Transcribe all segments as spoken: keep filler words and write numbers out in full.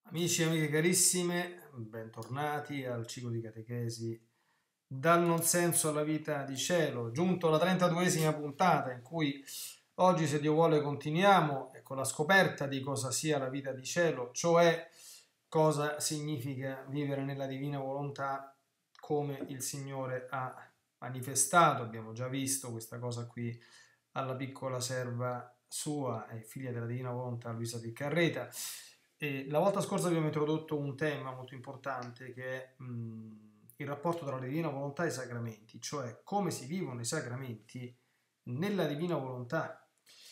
Amici e amiche carissime, bentornati al ciclo di catechesi dal non senso alla vita di cielo, giunto alla trentaduesima puntata in cui oggi, se Dio vuole, continuiamo con la scoperta di cosa sia la vita di cielo, cioè cosa significa vivere nella divina volontà come il Signore ha manifestato. Abbiamo già visto questa cosa qui alla piccola serva sua e figlia della divina volontà Luisa Piccarreta. E la volta scorsa abbiamo introdotto un tema molto importante che è mh, il rapporto tra la divina volontà e i sacramenti, cioè come si vivono i sacramenti nella divina volontà.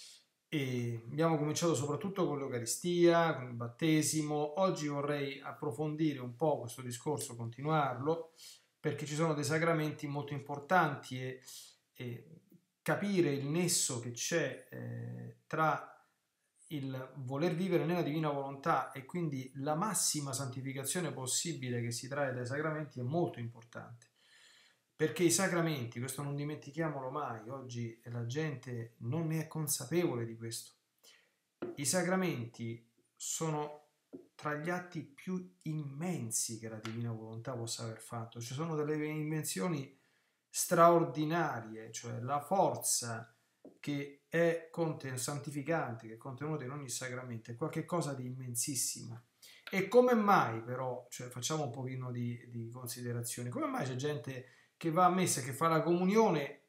E abbiamo cominciato soprattutto con l'Eucaristia, con il battesimo. Oggi vorrei approfondire un po' questo discorso, continuarlo, perché ci sono dei sacramenti molto importanti e, e capire il nesso che c'è eh, tra il voler vivere nella divina volontà e quindi la massima santificazione possibile che si trae dai sacramenti è molto importante. Perché i sacramenti, questo non dimentichiamolo mai, oggi la gente non ne è consapevole di questo. I sacramenti sono tra gli atti più immensi che la divina volontà possa aver fatto. Ci sono delle invenzioni straordinarie, cioè la forza che è santificante, che è contenuta in ogni sacramento, è qualcosa di immensissima. E come mai però, cioè facciamo un pochino di, di considerazioni, come mai c'è gente che va a messa, che fa la comunione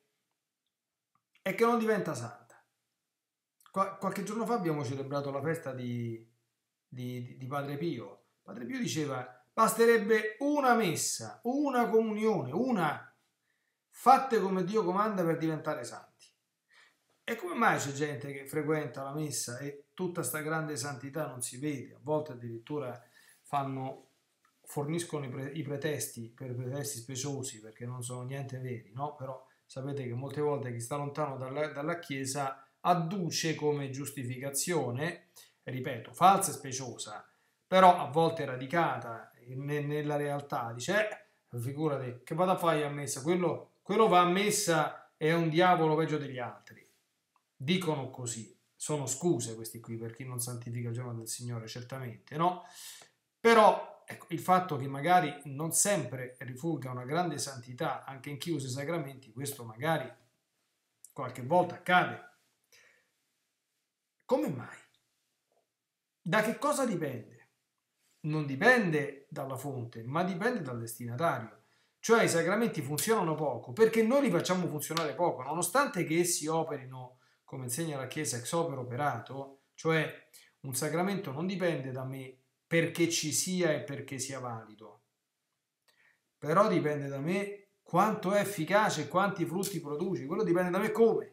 e che non diventa santa? Qual- qualche giorno fa abbiamo celebrato la festa di, di, di Padre Pio. Padre Pio diceva: basterebbe una messa, una comunione, una, fatte come Dio comanda per diventare santi. E come mai c'è gente che frequenta la messa e tutta sta grande santità non si vede? A volte addirittura fanno, forniscono i, pre, i pretesti per pretesti speciosi perché non sono niente veri, no? Però sapete che molte volte chi sta lontano dalla, dalla Chiesa adduce come giustificazione, ripeto, falsa e speciosa, però a volte radicata ne, nella realtà, dice, eh, figurati, che vado a fare a messa? Quello, quello va a messa e è un diavolo peggio degli altri. Dicono così, sono scuse questi qui per chi non santifica il giorno del Signore, certamente, no? Però ecco, il fatto che magari non sempre rifulga una grande santità anche in chi usa i sacramenti, questo magari qualche volta accade. Come mai? Da che cosa dipende? Non dipende dalla fonte, ma dipende dal destinatario. Cioè i sacramenti funzionano poco perché noi li facciamo funzionare poco, nonostante che essi operino, come insegna la Chiesa, ex opere operato, cioè un sacramento non dipende da me perché ci sia e perché sia valido, però dipende da me quanto è efficace e quanti frutti produce, quello dipende da me come.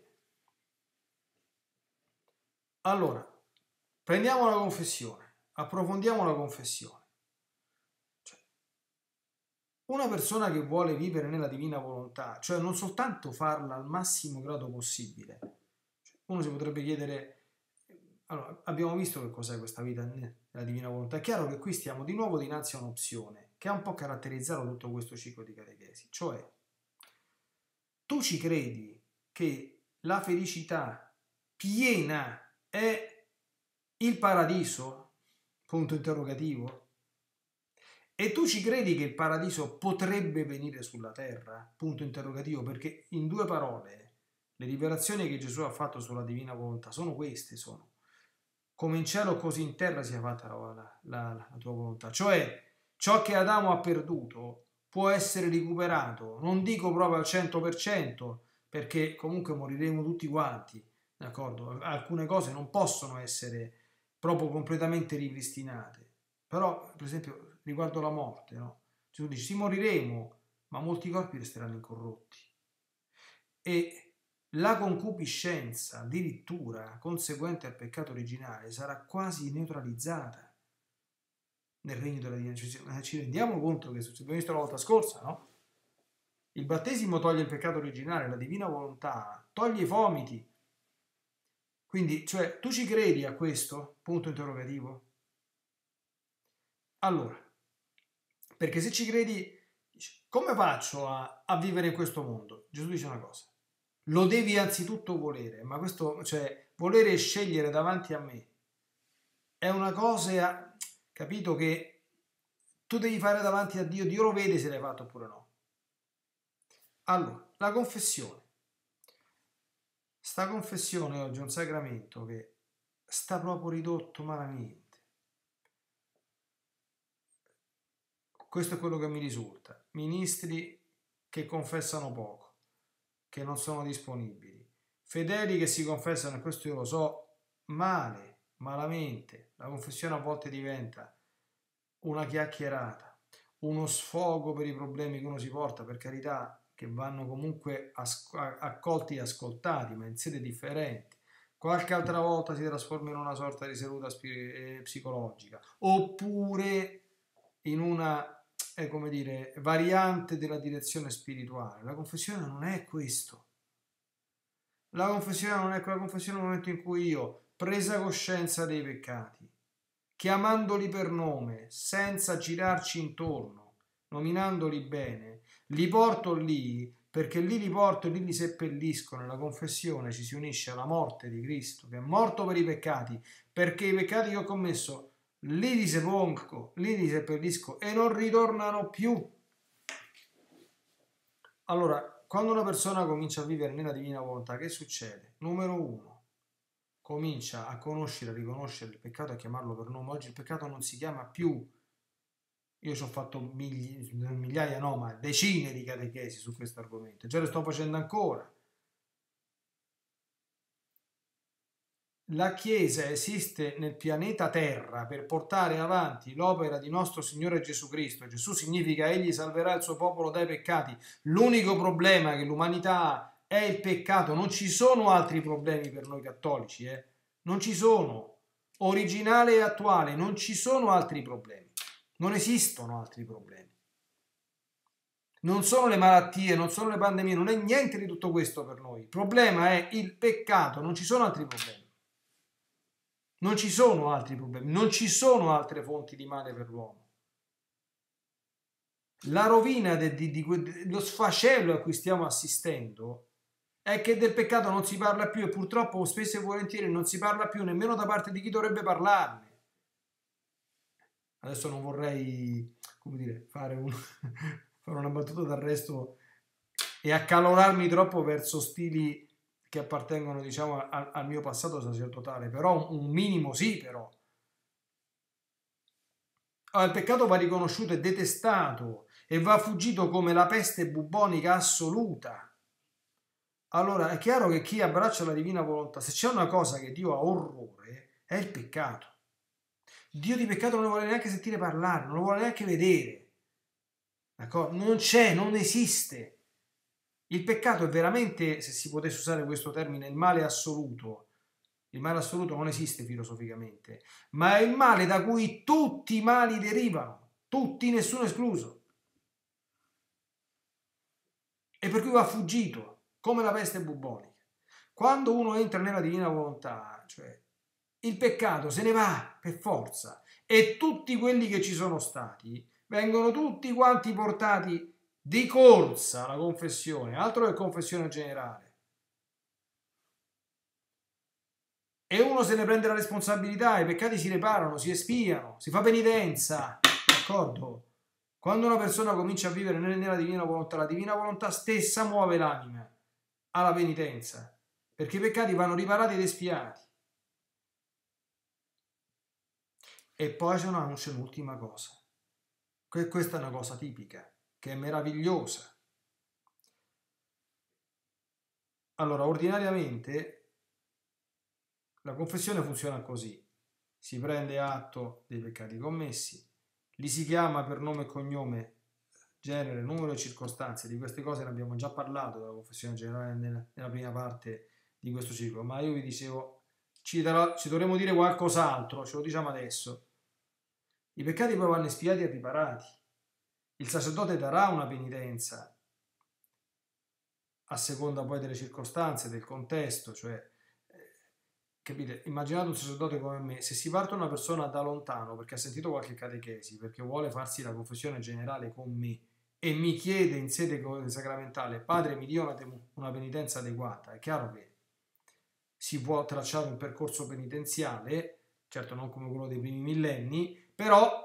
Allora, prendiamo la confessione, approfondiamo la confessione. Cioè, una persona che vuole vivere nella divina volontà, cioè non soltanto farla al massimo grado possibile, cioè, uno si potrebbe chiedere, allora, abbiamo visto che cos'è questa vita nella divina volontà. È chiaro che qui stiamo di nuovo dinanzi a un'opzione che ha un po' caratterizzato tutto questo ciclo di catechesi, cioè tu ci credi che la felicità piena è il paradiso? Punto interrogativo. E tu ci credi che il paradiso potrebbe venire sulla terra? Punto interrogativo, perché in due parole le rivelazioni che Gesù ha fatto sulla divina volontà sono queste, sono come in cielo così in terra sia fatta la, la, la tua volontà, cioè ciò che Adamo ha perduto può essere recuperato, non dico proprio al cento per cento, perché comunque moriremo tutti quanti, d'accordo? Alcune cose non possono essere proprio completamente ripristinate, però per esempio riguardo la morte, no? Gesù dice: sì, moriremo, ma molti corpi resteranno incorrotti. E la concupiscenza, addirittura conseguente al peccato originale, sarà quasi neutralizzata nel regno della divinità. Ci rendiamo conto che, abbiamo visto la volta scorsa, no? Il battesimo toglie il peccato originale, la divina volontà toglie i fomiti. Quindi, cioè, tu ci credi a questo? Punto interrogativo. Allora, perché se ci credi, come faccio a, a vivere in questo mondo? Gesù dice una cosa: lo devi anzitutto volere, ma questo, cioè, volere e scegliere davanti a me è una cosa capito che tu devi fare davanti a Dio, Dio lo vede se l'hai fatto oppure no. Allora, la confessione. Sta confessione oggi è un sacramento che sta proprio ridotto malamente. Questo è quello che mi risulta. Ministri che confessano poco, che non sono disponibili, fedeli che si confessano, e questo io lo so, male, malamente. La confessione a volte diventa una chiacchierata, uno sfogo per i problemi che uno si porta, per carità, che vanno comunque accolti e ascoltati, ma in sede differenti. Qualche altra volta si trasforma in una sorta di seduta psicologica, oppure in una è come dire, variante della direzione spirituale. La confessione non è questo. La confessione non è quella confessione nel momento in cui io, presa coscienza dei peccati, chiamandoli per nome, senza girarci intorno, nominandoli bene, li porto lì, perché lì li porto e lì li seppellisco. Nella confessione ci si unisce alla morte di Cristo, che è morto per i peccati, perché i peccati che ho commesso lì li sepongo, lì li seppellisco e non ritornano più. Allora, quando una persona comincia a vivere nella divina volontà, che succede? Numero uno, comincia a conoscere, a riconoscere il peccato e a chiamarlo per nome. Oggi il peccato non si chiama più. Io ci ho fatto migli, migliaia, no, ma decine di catechesi su questo argomento. Già le sto facendo ancora. La Chiesa esiste nel pianeta Terra per portare avanti l'opera di nostro Signore Gesù Cristo. Gesù significa egli salverà il suo popolo dai peccati. L'unico problema che l'umanità ha è il peccato. Non ci sono altri problemi per noi cattolici, eh? Non ci sono. Originale e attuale, non ci sono altri problemi. Non esistono altri problemi. Non sono le malattie, non sono le pandemie, non è niente di tutto questo per noi. Il problema è il peccato, non ci sono altri problemi. Non ci sono altri problemi, non ci sono altre fonti di male per l'uomo. La rovina, de, di, di, lo sfascello a cui stiamo assistendo è che del peccato non si parla più e purtroppo spesso e volentieri non si parla più nemmeno da parte di chi dovrebbe parlarne. Adesso non vorrei, come dire, fare, un, fare una battuta d'arresto e accalorarmi troppo verso stili che appartengono, diciamo, al, al mio passato sacerdotale, però un, un minimo sì, però. Allora, il peccato va riconosciuto e detestato e va fuggito come la peste bubbonica assoluta. Allora, è chiaro che chi abbraccia la divina volontà, se c'è una cosa che Dio ha orrore, è il peccato. Dio di peccato non lo vuole neanche sentire parlare, non lo vuole neanche vedere. D'accordo? Non c'è, non esiste. Il peccato è veramente, se si potesse usare questo termine, il male assoluto. Il male assoluto non esiste filosoficamente, ma è il male da cui tutti i mali derivano, tutti, nessuno escluso. E per cui va fuggito, come la peste bubbonica. Quando uno entra nella divina volontà, cioè il peccato se ne va per forza e tutti quelli che ci sono stati vengono tutti quanti portati di corsa alla confessione, altro che confessione generale. E uno se ne prende la responsabilità, i peccati si riparano, si espiano, si fa penitenza, d'accordo? Quando una persona comincia a vivere nella divina volontà, la divina volontà stessa muove l'anima alla penitenza, perché i peccati vanno riparati ed espiati. E poi c'è un'ultima cosa, questa è una cosa tipica, che è meravigliosa. Allora, ordinariamente la confessione funziona così: si prende atto dei peccati commessi, li si chiama per nome e cognome, genere, numero e circostanze. Di queste cose ne abbiamo già parlato della confessione generale nella, nella prima parte di questo ciclo, ma io vi dicevo, ci, darò, ci dovremo dire qualcos'altro, ce lo diciamo adesso. I peccati poi vanno espiati e riparati. Il sacerdote darà una penitenza a seconda poi delle circostanze, del contesto, cioè, capite? Immaginate un sacerdote come me, se si parte una persona da lontano perché ha sentito qualche catechesi, perché vuole farsi la confessione generale con me e mi chiede in sede sacramentale, padre mi dia una, una penitenza adeguata, è chiaro che si può tracciare un percorso penitenziale, certo non come quello dei primi millenni, però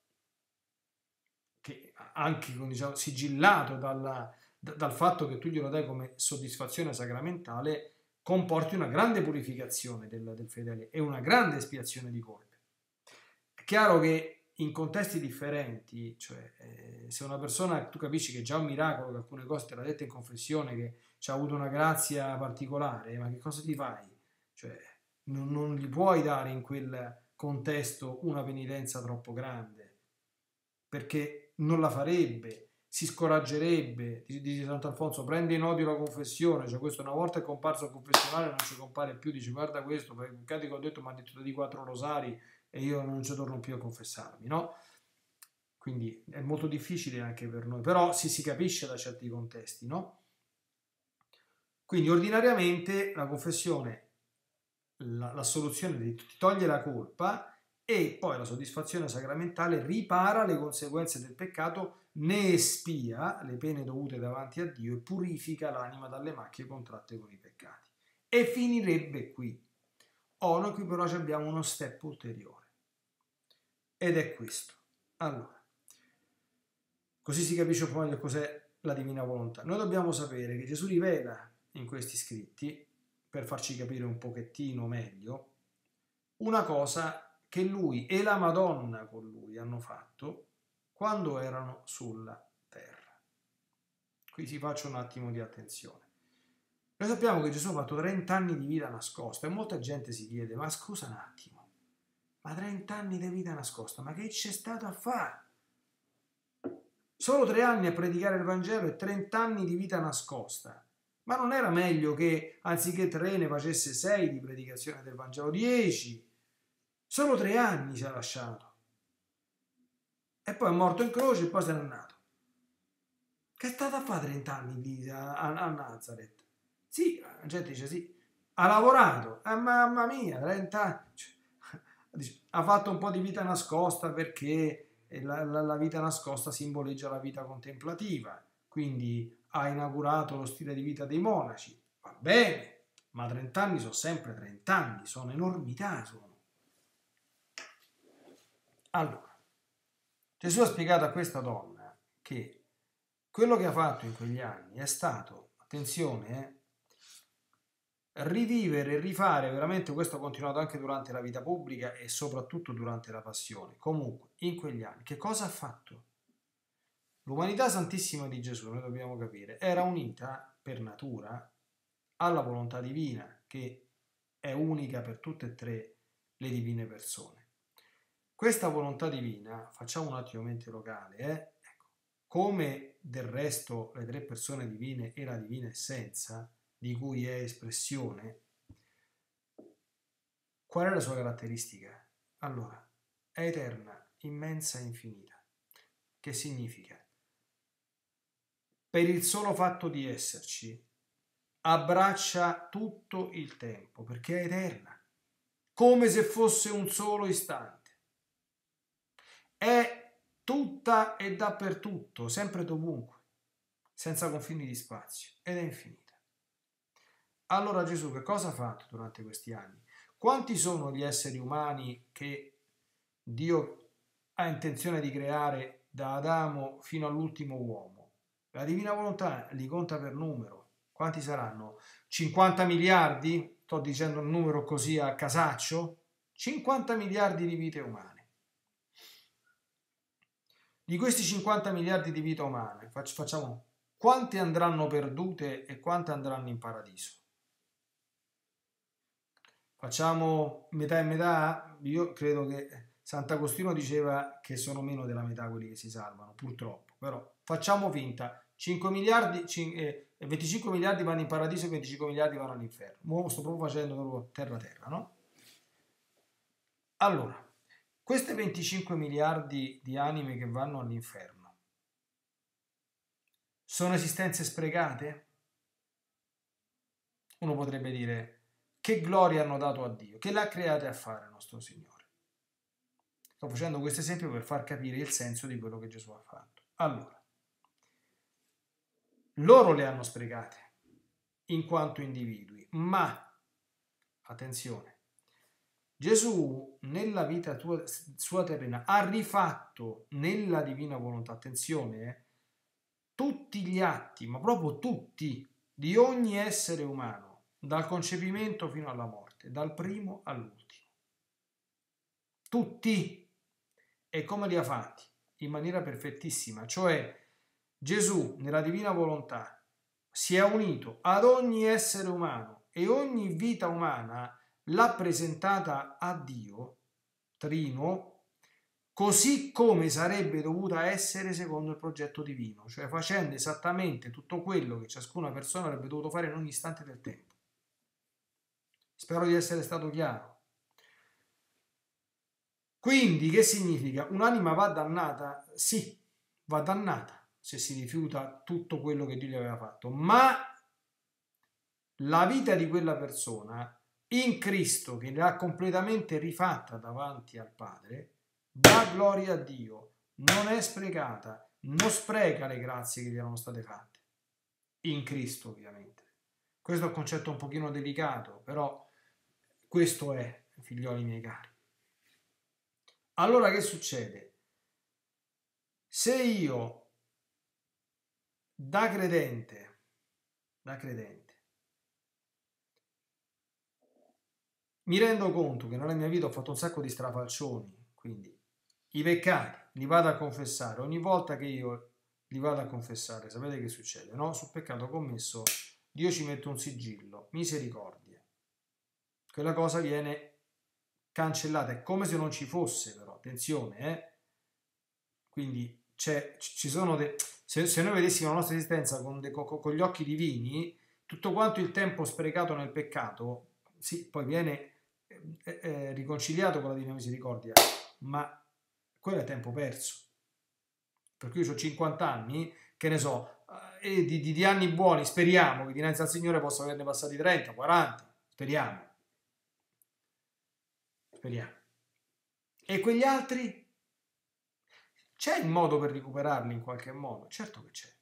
che anche diciamo, sigillato dalla, dal fatto che tu glielo dai come soddisfazione sacramentale, comporti una grande purificazione del, del fedele e una grande espiazione di colpe. È chiaro che in contesti differenti, cioè eh, se una persona, tu capisci che è già un miracolo che alcune cose te l'ha detta in confessione, che ci ha avuto una grazia particolare, ma che cosa ti fai? Cioè non, non gli puoi dare in quel contesto una penitenza troppo grande, perché non la farebbe, si scoraggerebbe. Dice Sant'Alfonso, prende in odio la confessione, cioè questo una volta è comparso al confessionale non ci compare più, dice guarda questo, per i peccati che ho detto mi ha detto di quattro rosari e io non ci torno più a confessarmi, no? Quindi è molto difficile anche per noi, però si, si capisce da certi contesti, no? Quindi ordinariamente la confessione, la, la soluzione ti toglie la colpa e poi la soddisfazione sacramentale ripara le conseguenze del peccato, ne espia le pene dovute davanti a Dio e purifica l'anima dalle macchie contratte con i peccati. E finirebbe qui. Oh, noi qui però abbiamo uno step ulteriore. Ed è questo. Allora, così si capisce un po' meglio cos'è la divina volontà. Noi dobbiamo sapere che Gesù rivela in questi scritti, per farci capire un pochettino meglio, una cosa che lui e la Madonna con lui hanno fatto quando erano sulla terra. Qui si faccia un attimo di attenzione. Noi sappiamo che Gesù ha fatto trenta anni di vita nascosta e molta gente si chiede, ma scusa un attimo, ma trenta anni di vita nascosta, ma che c'è stato a fare? Solo tre anni a predicare il Vangelo e trenta anni di vita nascosta. Ma non era meglio che anziché tre ne facesse sei di predicazione del Vangelo, dieci? Solo tre anni si è lasciato. E poi è morto in croce e poi se n'è andato. Che è stato a fare trenta anni lì a, a, a Nazareth? Sì, la gente dice sì. Ha lavorato. Eh, mamma mia, trenta anni. Cioè, dice, ha fatto un po' di vita nascosta perché la, la, la vita nascosta simboleggia la vita contemplativa. Quindi ha inaugurato lo stile di vita dei monaci. Va bene, ma trenta anni sono sempre trenta anni, sono enormità. Sono. Allora, Gesù ha spiegato a questa donna che quello che ha fatto in quegli anni è stato, attenzione, eh, rivivere e rifare, veramente questo ha continuato anche durante la vita pubblica e soprattutto durante la passione. Comunque, in quegli anni, che cosa ha fatto? L'umanità santissima di Gesù, noi dobbiamo capire, era unita per natura alla volontà divina, che è unica per tutte e tre le divine persone. Questa volontà divina, facciamo un attimo mente locale, eh? Ecco, come del resto le tre persone divine e la divina essenza, di cui è espressione, qual è la sua caratteristica? Allora, è eterna, immensa e infinita. Che significa? Per il solo fatto di esserci, abbraccia tutto il tempo, perché è eterna, come se fosse un solo istante. È tutta e dappertutto, sempre dovunque, senza confini di spazio, ed è infinita. Allora Gesù che cosa ha fatto durante questi anni? Quanti sono gli esseri umani che Dio ha intenzione di creare da Adamo fino all'ultimo uomo? La divina volontà li conta per numero. Quanti saranno? cinquanta miliardi? Sto dicendo un numero così a casaccio? cinquanta miliardi di vite umane. Di questi cinquanta miliardi di vite umane, facciamo, quante andranno perdute e quante andranno in paradiso? Facciamo metà e metà? Io credo che Sant'Agostino diceva che sono meno della metà quelli che si salvano, purtroppo. Però facciamo finta, cinque miliardi, eh, venticinque miliardi vanno in paradiso e venticinque miliardi vanno all'inferno. Mo sto proprio facendo terra terra, no? Allora, queste venticinque miliardi di anime che vanno all'inferno sono esistenze sprecate? Uno potrebbe dire, che gloria hanno dato a Dio, che l'ha create a fare nostro Signore. Sto facendo questo esempio per far capire il senso di quello che Gesù ha fatto. Allora, loro le hanno sprecate in quanto individui, ma, attenzione, Gesù nella vita tua, sua terrena ha rifatto nella divina volontà, attenzione, eh, tutti gli atti, ma proprio tutti, di ogni essere umano, dal concepimento fino alla morte, dal primo all'ultimo. Tutti. E come li ha fatti? In maniera perfettissima, cioè Gesù nella divina volontà si è unito ad ogni essere umano e ogni vita umana l'ha presentata a Dio, Trino, così come sarebbe dovuta essere secondo il progetto divino, cioè facendo esattamente tutto quello che ciascuna persona avrebbe dovuto fare in ogni istante del tempo. Spero di essere stato chiaro. Quindi che significa? Un'anima va dannata? Sì, va dannata se si rifiuta tutto quello che Dio gli aveva fatto, ma la vita di quella persona in Cristo, che l'ha completamente rifatta davanti al Padre, dà gloria a Dio, non è sprecata, non spreca le grazie che gli erano state fatte, in Cristo ovviamente. Questo è un concetto un pochino delicato, però questo è, figlioli miei cari. Allora che succede? Se io da credente, da credente, mi rendo conto che nella mia vita ho fatto un sacco di strafalcioni, quindi i peccati li vado a confessare, ogni volta che io li vado a confessare, sapete che succede, no? Sul peccato commesso Dio ci mette un sigillo, misericordia. Quella cosa viene cancellata, è come se non ci fosse, però attenzione, eh? Quindi c'è, ci sono de... se, se noi vedessimo la nostra esistenza con, de, con, con gli occhi divini, tutto quanto il tempo sprecato nel peccato, sì, poi viene eh, eh, riconciliato con la divina misericordia, ma quello è tempo perso. Per cui io ho cinquanta anni, che ne so, eh, di, di, di anni buoni, speriamo che dinanzi al Signore possa averne passati trenta, quaranta, speriamo. Speriamo. E quegli altri? C'è il modo per recuperarli in qualche modo? Certo che c'è.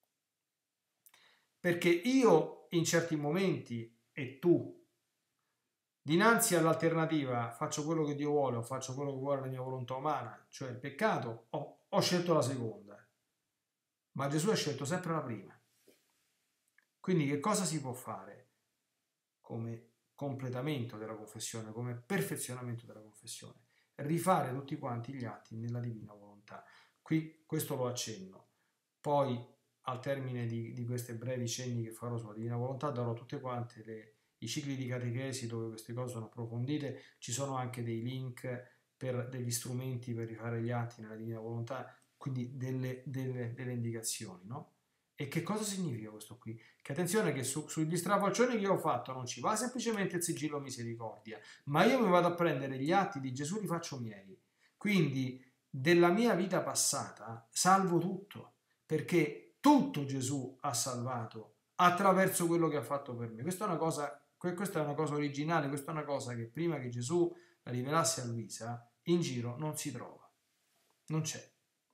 Perché io in certi momenti, e tu, dinanzi all'alternativa faccio quello che Dio vuole o faccio quello che vuole la mia volontà umana, cioè il peccato, ho, ho scelto la seconda. Ma Gesù ha scelto sempre la prima. Quindi che cosa si può fare come completamento della confessione, come perfezionamento della confessione? Rifare tutti quanti gli atti nella divina volontà. Qui questo lo accenno. Poi al termine di, di queste brevi cenni che farò sulla divina volontà darò tutte quante le, i cicli di catechesi dove queste cose sono approfondite. Ci sono anche dei link per degli strumenti per rifare gli atti nella divina volontà, quindi delle, delle, delle indicazioni, no? E che cosa significa questo qui? Che attenzione che su, sugli strafalcioni che io ho fatto non ci va semplicemente il sigillo misericordia, ma io mi vado a prendere gli atti di Gesù, li faccio miei. Quindi della mia vita passata salvo tutto, perché tutto Gesù ha salvato attraverso quello che ha fatto per me. Questa è una cosa, questa è una cosa originale, questa è una cosa che prima che Gesù la rivelasse a Luisa, in giro non si trova, non c'è.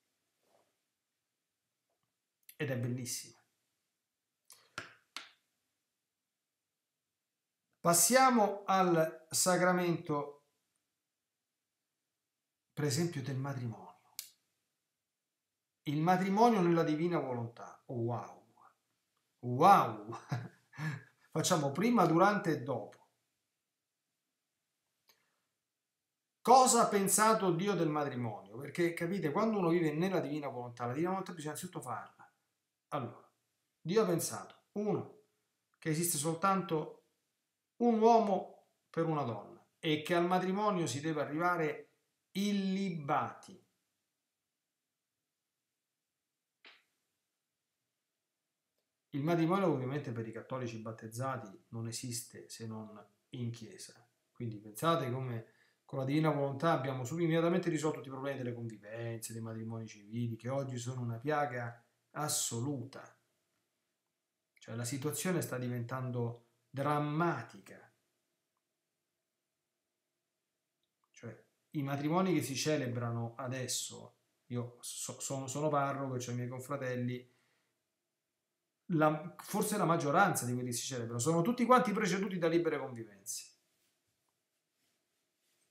Ed è bellissima. Passiamo al sacramento, per esempio, del matrimonio. Il matrimonio nella divina volontà. Oh, wow! Wow! Facciamo prima, durante e dopo. Cosa ha pensato Dio del matrimonio? Perché, capite, quando uno vive nella divina volontà, la divina volontà bisogna innanzitutto farla. Allora, Dio ha pensato, uno, che esiste soltanto un uomo per una donna e che al matrimonio si deve arrivare illibati. Il matrimonio ovviamente per i cattolici battezzati non esiste se non in chiesa, quindi pensate come con la divina volontà abbiamo subito immediatamente risolto tutti i problemi delle convivenze, dei matrimoni civili, che oggi sono una piaga assoluta. Cioè la situazione sta diventando drammatica. Cioè i matrimoni che si celebrano adesso, io so, sono, sono parroco, cioè i miei confratelli, la, forse la maggioranza di quelli che si celebrano sono tutti quanti preceduti da libere convivenze.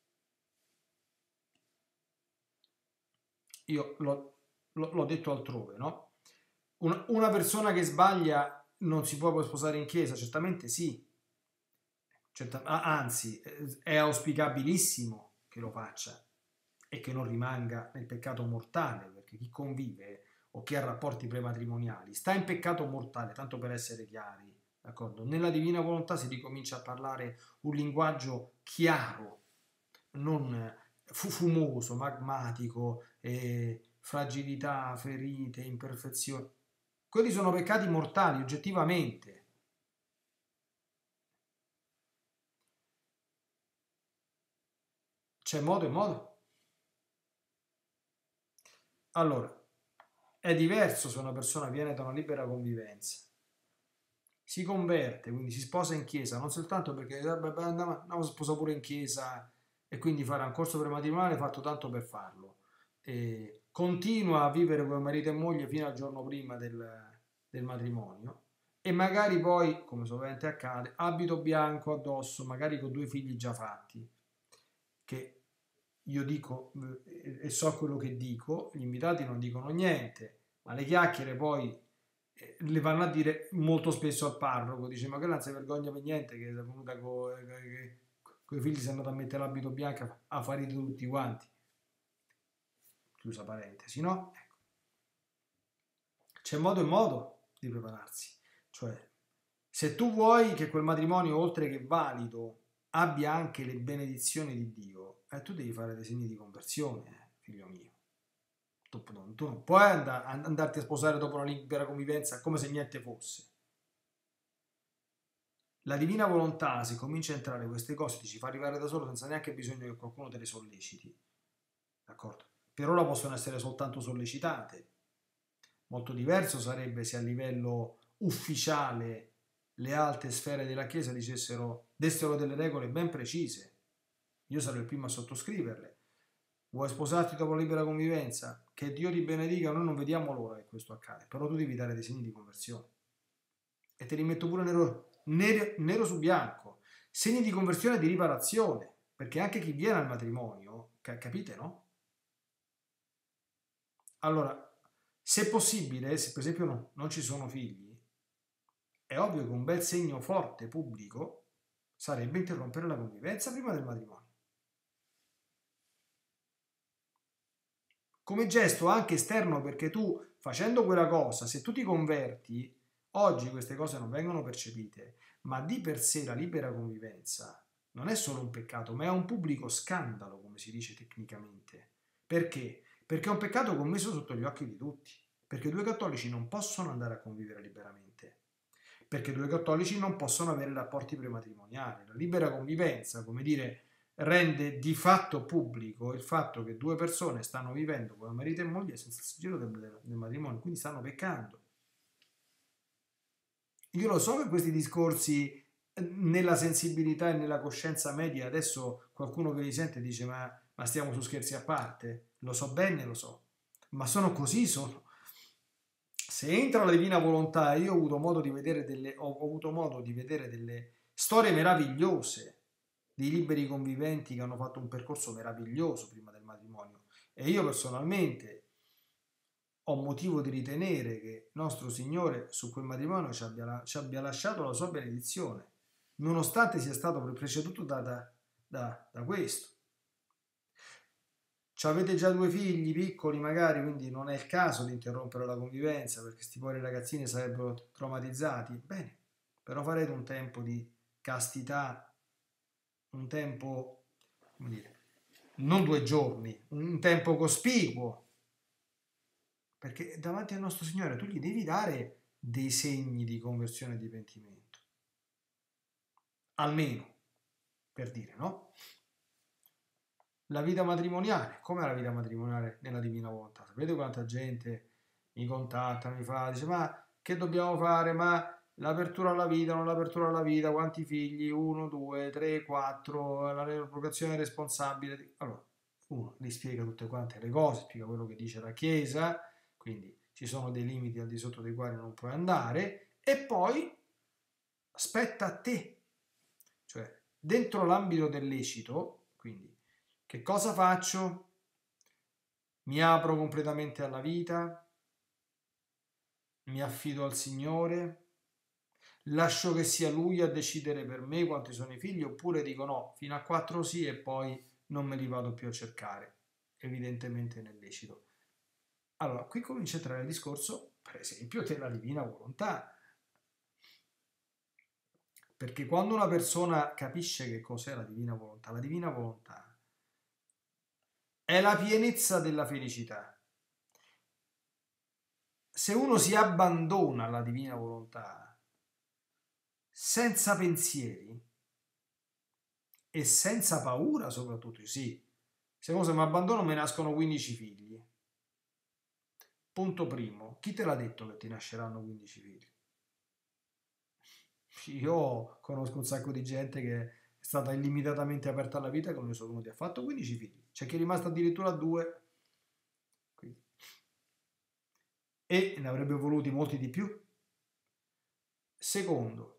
io l'ho, l'ho detto altrove, no? Una, una persona che sbaglia non si può poi sposare in chiesa? Certamente sì, Certa- anzi è auspicabilissimo che lo faccia e che non rimanga nel peccato mortale, perché chi convive o chi ha rapporti prematrimoniali sta in peccato mortale, tanto per essere chiari, d'accordo? Nella divina volontà si ricomincia a parlare un linguaggio chiaro, non fumoso, magmatico, eh, fragilità, ferite, imperfezioni. Quelli sono peccati mortali, oggettivamente. C'è modo e modo. Allora, è diverso se una persona viene da una libera convivenza, si converte, quindi si sposa in chiesa, non soltanto perché eh, andiamo, andiamo a sposare pure in chiesa e quindi fare un corso prematrimoniale fatto tanto per farlo. E continua a vivere come marito e moglie fino al giorno prima del, del matrimonio e magari poi, come sovente accade, abito bianco addosso, magari con due figli già fatti, che io dico eh, e so quello che dico, gli invitati non dicono niente, ma le chiacchiere poi eh, le vanno a dire molto spesso al parroco, dice ma che non si vergogna per niente che è venuta con i figli, si è andata a mettere l'abito bianco a fare tutti quanti, chiusa parentesi, no? Ecco. C'è modo e modo di prepararsi, cioè se tu vuoi che quel matrimonio oltre che valido abbia anche le benedizioni di Dio, eh, tu devi fare dei segni di conversione, eh, figlio mio. Tu, tu non puoi and- andarti a sposare dopo una libera convivenza come se niente fosse. La divina volontà, se comincia a entrare queste cose, ti ci fa arrivare da solo senza neanche bisogno che qualcuno te le solleciti. D'accordo? Per ora possono essere soltanto sollecitate. Molto diverso sarebbe se a livello ufficiale le alte sfere della Chiesa dicessero, dessero delle regole ben precise. Io sarò il primo a sottoscriverle. Vuoi sposarti dopo la libera convivenza? Che Dio ti benedica, noi non vediamo l'ora che questo accade, però tu devi dare dei segni di conversione. E te li metto pure nero, nero, nero su bianco. Segni di conversione e di riparazione, perché anche chi viene al matrimonio, capite, no? Allora, se possibile, se per esempio no, non ci sono figli, è ovvio che un bel segno forte pubblico sarebbe interrompere la convivenza prima del matrimonio. Come gesto anche esterno, perché tu facendo quella cosa, se tu ti converti, oggi queste cose non vengono percepite, ma di per sé la libera convivenza non è solo un peccato, ma è un pubblico scandalo, come si dice tecnicamente. Perché? Perché è un peccato commesso sotto gli occhi di tutti, perché due cattolici non possono andare a convivere liberamente, perché due cattolici non possono avere rapporti prematrimoniali. La libera convivenza, come dire, rende di fatto pubblico il fatto che due persone stanno vivendo come marito e moglie senza il sigillo del, del matrimonio, quindi stanno peccando. Io lo so che questi discorsi nella sensibilità e nella coscienza media adesso qualcuno che li sente dice ma, ma stiamo su scherzi a parte, lo so bene, lo so, ma sono così, sono. Se entra la divina volontà, io ho avuto modo di vedere delle, ho avuto modo di vedere delle storie meravigliose di liberi conviventi che hanno fatto un percorso meraviglioso prima del matrimonio e io personalmente ho motivo di ritenere che nostro Signore su quel matrimonio ci abbia, ci abbia lasciato la sua benedizione, nonostante sia stato preceduto da, da, da, da questo. Ci avete già due figli piccoli magari, quindi non è il caso di interrompere la convivenza perché questi poveri ragazzini sarebbero traumatizzati. Bene, però farete un tempo di castità, un tempo, come dire, non due giorni, un tempo cospicuo, perché davanti al nostro Signore tu gli devi dare dei segni di conversione e di pentimento, almeno, per dire, no? La vita matrimoniale, com'è la vita matrimoniale nella divina volontà? Sapete quanta gente mi contatta, mi fa, dice ma che dobbiamo fare? Ma l'apertura alla vita, non l'apertura alla vita, quanti figli? Uno, due, tre, quattro, la rieducazione responsabile. Allora, uno gli spiega tutte quante le cose, spiega quello che dice la Chiesa, quindi ci sono dei limiti al di sotto dei quali non puoi andare, e poi aspetta a te, cioè dentro l'ambito del lecito, quindi che cosa faccio? mi apro completamente alla vita, mi affido al Signore, lascio che sia Lui a decidere per me quanti sono i figli, oppure dico no, fino a quattro sì e poi non me li vado più a cercare. Evidentemente ne decido. Allora, qui comincia a entrare il discorso, per esempio, della divina volontà. Perché quando una persona capisce che cos'è la divina volontà, la divina volontà è la pienezza della felicità. Se uno si abbandona alla divina volontà senza pensieri e senza paura, soprattutto, sì, se uno se mi abbandono me nascono quindici figli. Punto primo, chi te l'ha detto che ti nasceranno quindici figli? Io conosco un sacco di gente che è stata illimitatamente aperta alla vita, che non ne sono venuti, ha fatto quindici figli, c'è chi è rimasto addirittura a due. Quindi. E ne avrebbe voluti molti di più. Secondo,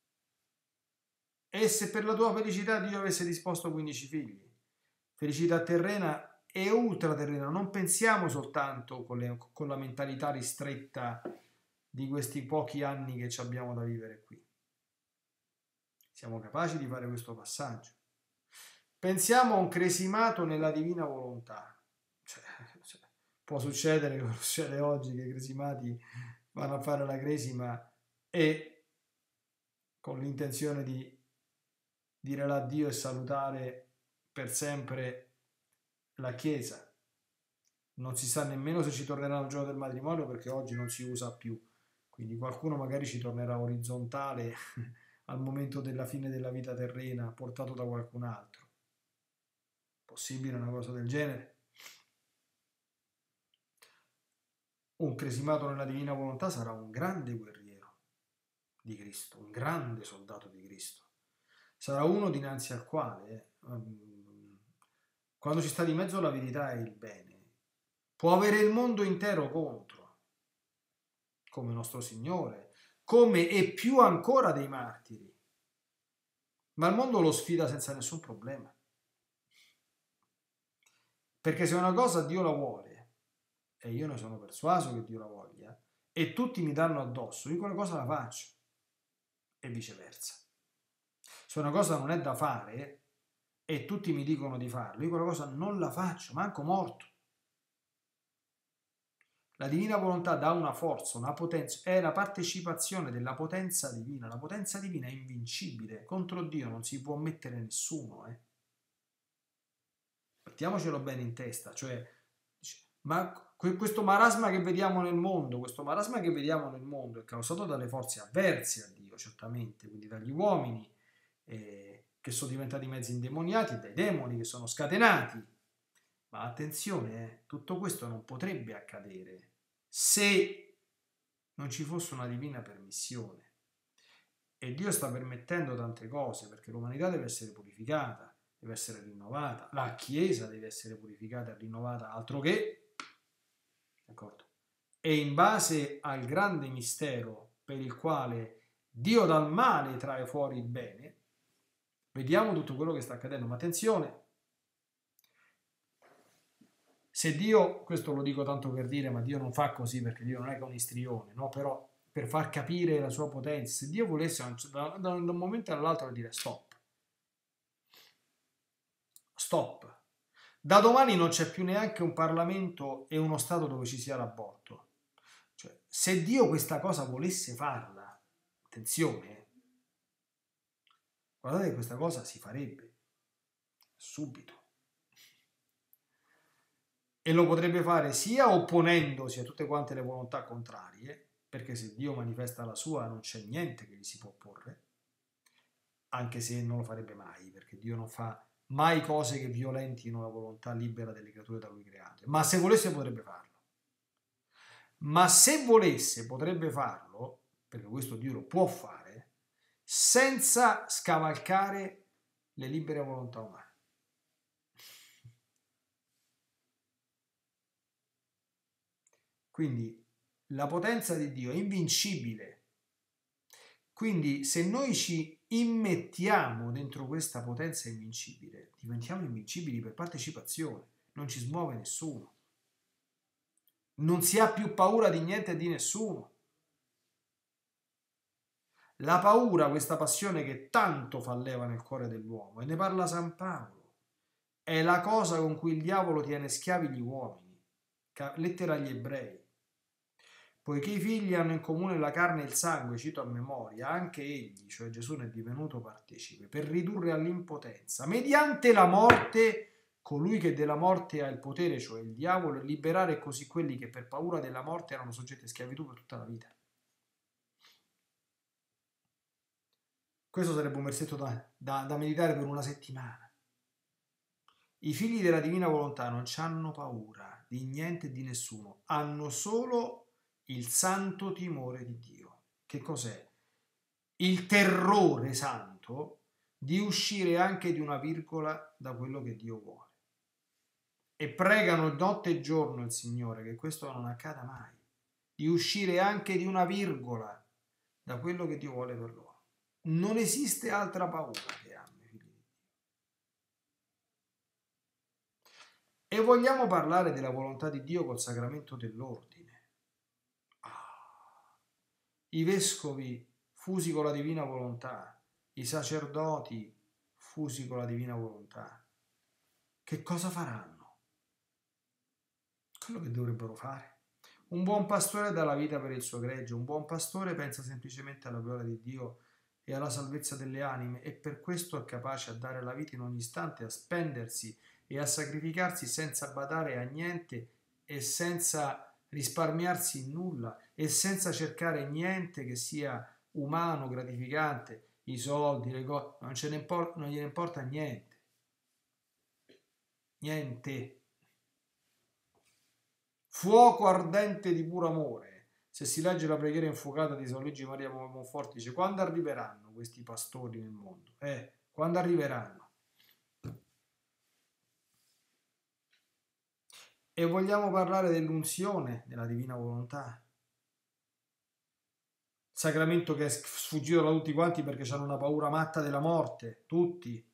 e se per la tua felicità Dio avesse disposto quindici figli? Felicità terrena e ultraterrena, non pensiamo soltanto con, le, con la mentalità ristretta di questi pochi anni che abbiamo da vivere qui. Siamo capaci di fare questo passaggio. Pensiamo a un cresimato nella divina volontà. Cioè, cioè, può succedere, come succede oggi, che i cresimati vanno a fare la cresima e con l'intenzione di dire l'addio e salutare per sempre la Chiesa. Non si sa nemmeno se ci tornerà il giorno del matrimonio, perché oggi non si usa più. Quindi qualcuno magari ci tornerà orizzontale al momento della fine della vita terrena, portato da qualcun altro. Possibile una cosa del genere? Un cresimato nella divina volontà sarà un grande guerriero di Cristo, un grande soldato di Cristo. Sarà uno dinanzi al quale, um, quando ci sta di mezzo la verità e il bene, può avere il mondo intero contro, come nostro Signore, come e più ancora dei martiri. Ma il mondo lo sfida senza nessun problema. Perché se una cosa Dio la vuole, e io ne sono persuaso che Dio la voglia, e tutti mi danno addosso, io quella cosa la faccio. E viceversa. Se una cosa non è da fare e tutti mi dicono di farlo, io quella cosa non la faccio, manco morto. La divina volontà dà una forza, una potenza, è la partecipazione della potenza divina. La potenza divina è invincibile, contro Dio non si può mettere nessuno. Eh. Mettiamocelo bene in testa, cioè, ma questo marasma che vediamo nel mondo, questo marasma che vediamo nel mondo è causato dalle forze avverse a Dio, certamente, quindi dagli uomini eh, che sono diventati mezzi indemoniati, dai demoni che sono scatenati. Ma attenzione, eh, tutto questo non potrebbe accadere se non ci fosse una divina permissione. E Dio sta permettendo tante cose perché l'umanità deve essere purificata, deve essere rinnovata, la Chiesa deve essere purificata e rinnovata, altro che, d'accordo? E in base al grande mistero per il quale Dio dal male trae fuori il bene, vediamo tutto quello che sta accadendo. Ma attenzione, se Dio, questo lo dico tanto per dire, ma Dio non fa così perché Dio non è che un istrione, no? Però per far capire la sua potenza, se Dio volesse da, da un momento all'altro dire stop, stop, da domani non c'è più neanche un Parlamento e uno Stato dove ci sia l'aborto. Cioè, se Dio questa cosa volesse farla, attenzione, guardate che questa cosa si farebbe subito. E lo potrebbe fare sia opponendosi a tutte quante le volontà contrarie, perché se Dio manifesta la sua non c'è niente che gli si può opporre, anche se non lo farebbe mai, perché Dio non fa mai cose che violentino la volontà libera delle creature da lui create. Ma se volesse potrebbe farlo. Ma se volesse potrebbe farlo, perché questo Dio lo può fare, senza scavalcare le libere volontà umane. Quindi la potenza di Dio è invincibile. Quindi se noi ci immettiamo dentro questa potenza invincibile, diventiamo invincibili per partecipazione, non ci smuove nessuno. Non si ha più paura di niente e di nessuno. La paura, questa passione che tanto fa leva nel cuore dell'uomo, e ne parla San Paolo, è la cosa con cui il diavolo tiene schiavi gli uomini. Lettera agli Ebrei. Poiché i figli hanno in comune la carne e il sangue, cito a memoria, anche egli, cioè Gesù, ne è divenuto partecipe, per ridurre all'impotenza, mediante la morte, colui che della morte ha il potere, cioè il diavolo, e liberare così quelli che per paura della morte erano soggetti a schiavitù per tutta la vita. Questo sarebbe un versetto da, da, da meditare per una settimana. I figli della divina volontà non hanno paura di niente e di nessuno, hanno solo il santo timore di Dio. Che cos'è? Il terrore santo di uscire anche di una virgola da quello che Dio vuole. E pregano notte e giorno il Signore che questo non accada mai, di uscire anche di una virgola da quello che Dio vuole per loro. Non esiste altra paura che hanno i figli di Dio. E vogliamo parlare della volontà di Dio col sacramento dell'ordine. Ah. I vescovi fusi con la divina volontà, i sacerdoti fusi con la divina volontà. Che cosa faranno? Quello che dovrebbero fare. Un buon pastore dà la vita per il suo gregge, un buon pastore pensa semplicemente alla gloria di Dio e alla salvezza delle anime, e per questo è capace a dare la vita in ogni istante, a spendersi e a sacrificarsi senza badare a niente e senza risparmiarsi in nulla e senza cercare niente che sia umano, gratificante, i soldi, le cose, non, ce ne importa, non gliene importa niente. Niente. Fuoco ardente di puro amore. Se si legge la preghiera infuocata di San Luigi Maria Monforte, dice: quando arriveranno questi pastori nel mondo? Eh, quando arriveranno? E vogliamo parlare dell'unzione della divina volontà. Sacramento che è sfuggito da tutti quanti perché hanno una paura matta della morte, tutti,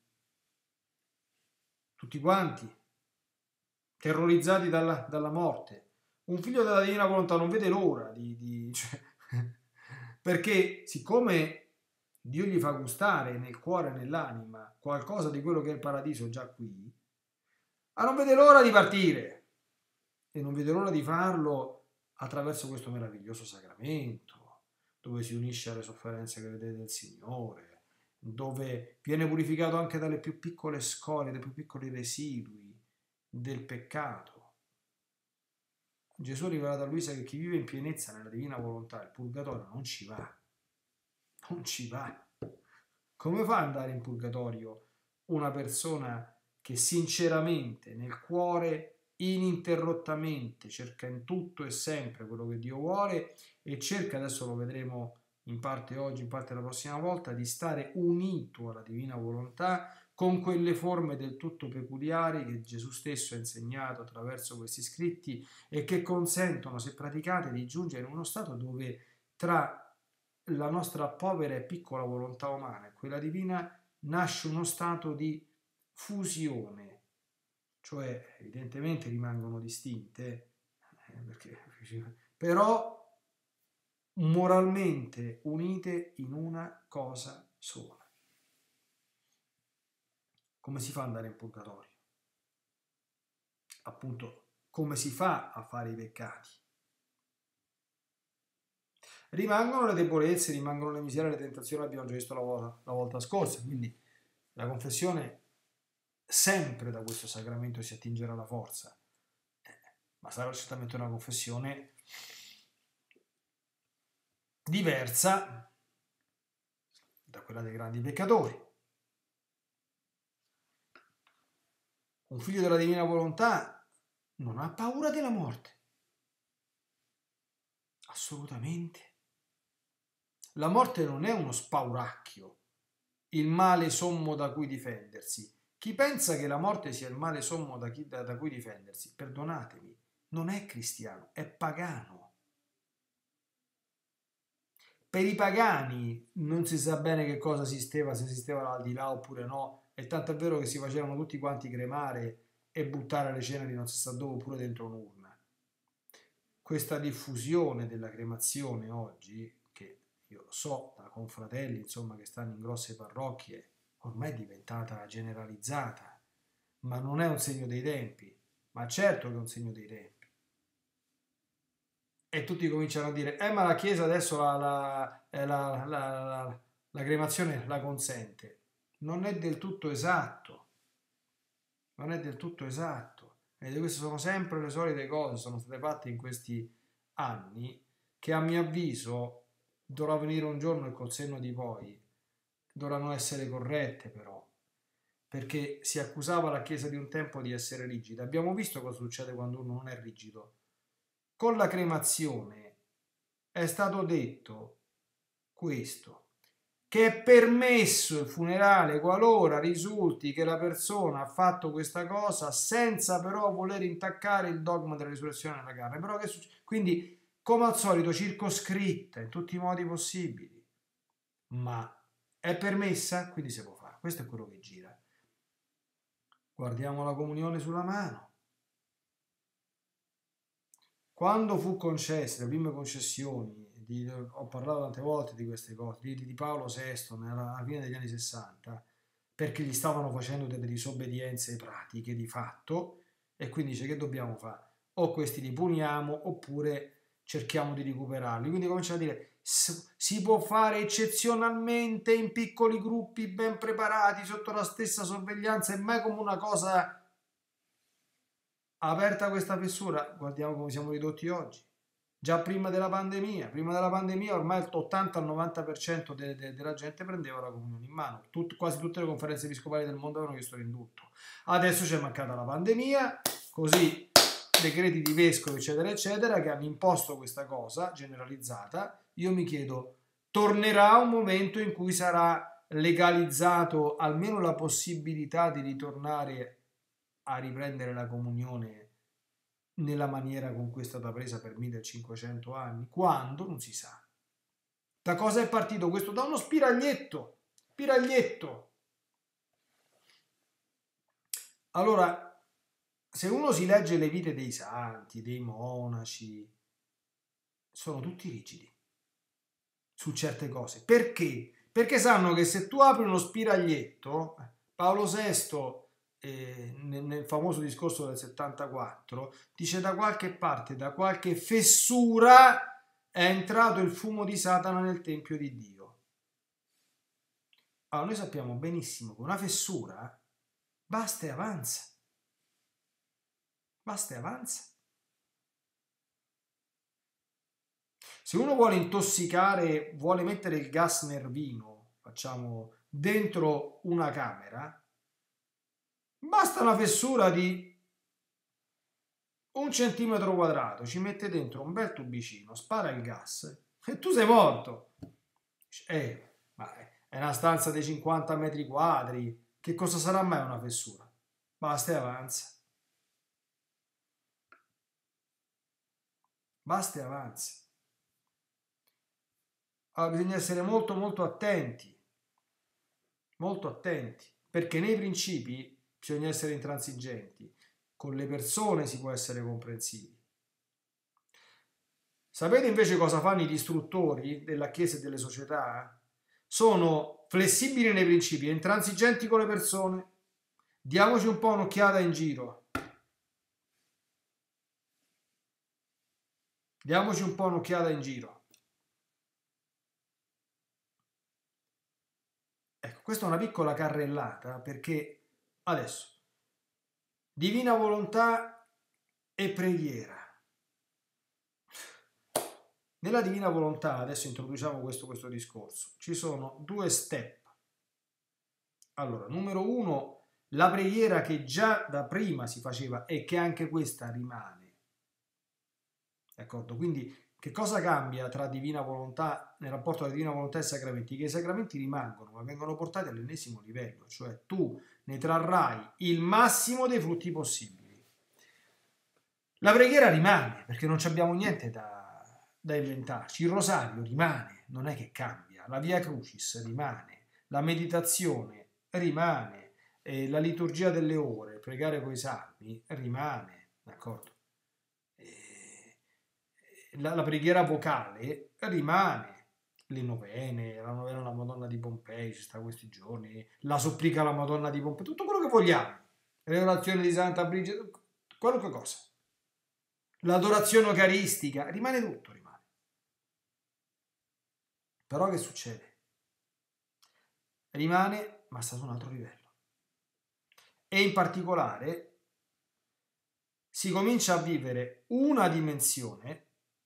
tutti quanti, terrorizzati dalla, dalla morte. Un figlio della divina volontà non vede l'ora di... di cioè, perché siccome Dio gli fa gustare nel cuore e nell'anima qualcosa di quello che è il paradiso già qui, ah, non vede l'ora di partire e non vede l'ora di farlo attraverso questo meraviglioso sacramento, dove si unisce alle sofferenze che vedete del Signore, dove viene purificato anche dalle più piccole scorie, dai più piccoli residui del peccato. Gesù ha rivelato a Luisa che chi vive in pienezza nella divina volontà, il purgatorio non ci va, non ci va. Come fa ad andare in purgatorio una persona che sinceramente nel cuore ininterrottamente cerca in tutto e sempre quello che Dio vuole e cerca, adesso lo vedremo in parte oggi, in parte la prossima volta, di stare unito alla divina volontà con quelle forme del tutto peculiari che Gesù stesso ha insegnato attraverso questi scritti e che consentono, se praticate, di giungere in uno stato dove tra la nostra povera e piccola volontà umana e quella divina nasce uno stato di fusione, cioè evidentemente rimangono distinte, eh, perché, però moralmente unite in una cosa sola. Come si fa ad andare in purgatorio? Appunto, come si fa a fare i peccati? Rimangono le debolezze, rimangono le miserie, le tentazioni, abbiamo già visto la volta, la volta scorsa, quindi la confessione sempre da questo sacramento si attingerà la forza, eh, ma sarà certamente una confessione diversa da quella dei grandi peccatori. Un figlio della divina volontà non ha paura della morte, assolutamente. La morte non è uno spauracchio, il male sommo da cui difendersi. Chi pensa che la morte sia il male sommo da, chi, da, da cui difendersi, perdonatemi, non è cristiano, è pagano. Per i pagani non si sa bene che cosa esisteva, se esisteva l'aldilà oppure no, e tanto è vero che si facevano tutti quanti cremare e buttare le ceneri non si sa dove, oppure dentro un'urna. questa diffusione della cremazione oggi, che io so da confratelli, insomma, che stanno in grosse parrocchie, ormai è diventata generalizzata, ma non è un segno dei tempi, ma certo che è un segno dei tempi. E tutti cominciano a dire, eh ma la Chiesa adesso la, la, la, la, la, la cremazione la consente. Non è del tutto esatto, non è del tutto esatto. E queste sono sempre le solite cose, sono state fatte in questi anni, che a mio avviso dovrà venire un giorno e col senno di poi dovranno essere corrette però, perché si accusava la Chiesa di un tempo di essere rigida. Abbiamo visto cosa succede quando uno non è rigido. Con la cremazione è stato detto questo, che è permesso il funerale qualora risulti che la persona ha fatto questa cosa senza però voler intaccare il dogma della risurrezione della carne. Però che succede? Quindi, come al solito, circoscritta in tutti i modi possibili. Ma è permessa? Quindi si può fare. Questo è quello che gira. Guardiamo la comunione sulla mano. Quando fu concessa, le prime concessioni, di, ho parlato tante volte di queste cose, di, di Paolo sesto nella, alla fine degli anni sessanta, perché gli stavano facendo delle disobbedienze pratiche di fatto, e quindi dice che dobbiamo fare? O questi li puniamo oppure cerchiamo di recuperarli. Quindi comincia a dire si può fare eccezionalmente in piccoli gruppi ben preparati sotto la stessa sorveglianza e mai come una cosa aperta questa fessura. Guardiamo come siamo ridotti oggi. Già prima della pandemia, prima della pandemia ormai l'ottanta al novanta per cento de, de, della gente prendeva la comunione in mano. Tut, quasi tutte le conferenze episcopali del mondo avevano chiesto l'indulto. Adesso c'è mancata la pandemia, così decreti di vescovi eccetera eccetera che hanno imposto questa cosa generalizzata. Io mi chiedo, tornerà un momento in cui sarà legalizzato almeno la possibilità di ritornare a riprendere la comunione nella maniera con cui è stata presa per millecinquecento anni? Quando? Non si sa. Da cosa è partito questo? Da uno spiraglietto. Spiraglietto. Allora, se uno si legge le vite dei santi, dei monaci, sono tutti rigidi su certe cose. Perché? Perché sanno che se tu apri uno spiraglietto, Paolo sesto Eh, nel, nel famoso discorso del settantaquattro dice da qualche parte, da qualche fessura è entrato il fumo di Satana nel tempio di Dio. Allora noi sappiamo benissimo che una fessura basta e avanza, basta e avanza. Se uno vuole intossicare, vuole mettere il gas nervino, facciamo, dentro una camera, basta una fessura di un centimetro quadrato, ci mette dentro un bel tubicino, spara il gas e tu sei morto. Eh, ma è una stanza di cinquanta metri quadri, che cosa sarà mai una fessura? Basta e avanza. Basta e avanza. Allora bisogna essere molto molto attenti, molto attenti, perché nei principi bisogna essere intransigenti, con le persone si può essere comprensivi. Sapete invece cosa fanno i distruttori della Chiesa e delle società? Sono flessibili nei principi e intransigenti con le persone. Diamoci un po' un'occhiata in giro. Diamoci un po' un'occhiata in giro. Ecco, questa è una piccola carrellata perché adesso divina volontà e preghiera. Nella divina volontà, adesso introduciamo questo, questo discorso, ci sono due step. Allora, numero uno, la preghiera che già da prima si faceva e che anche questa rimane. D'accordo? Quindi che cosa cambia tra divina volontà, nel rapporto tra divina volontà e sacramenti? Che i sacramenti rimangono, ma vengono portati all'ennesimo livello, cioè tu ne trarrai il massimo dei frutti possibili. La preghiera rimane, perché non abbiamo niente da da inventarci. Il rosario rimane, non è che cambia, la via crucis rimane, la meditazione rimane, e la liturgia delle ore, pregare coi salmi rimane, d'accordo? E, la, la preghiera vocale rimane. Le novene, la novena alla Madonna di Pompei, ci sta questi giorni, la supplica alla Madonna di Pompei, tutto quello che vogliamo, le orazioni di Santa Brigida, qualunque cosa, l'adorazione eucaristica, rimane tutto, rimane. Però che succede? Rimane, ma sta su un altro livello. E in particolare si comincia a vivere una dimensione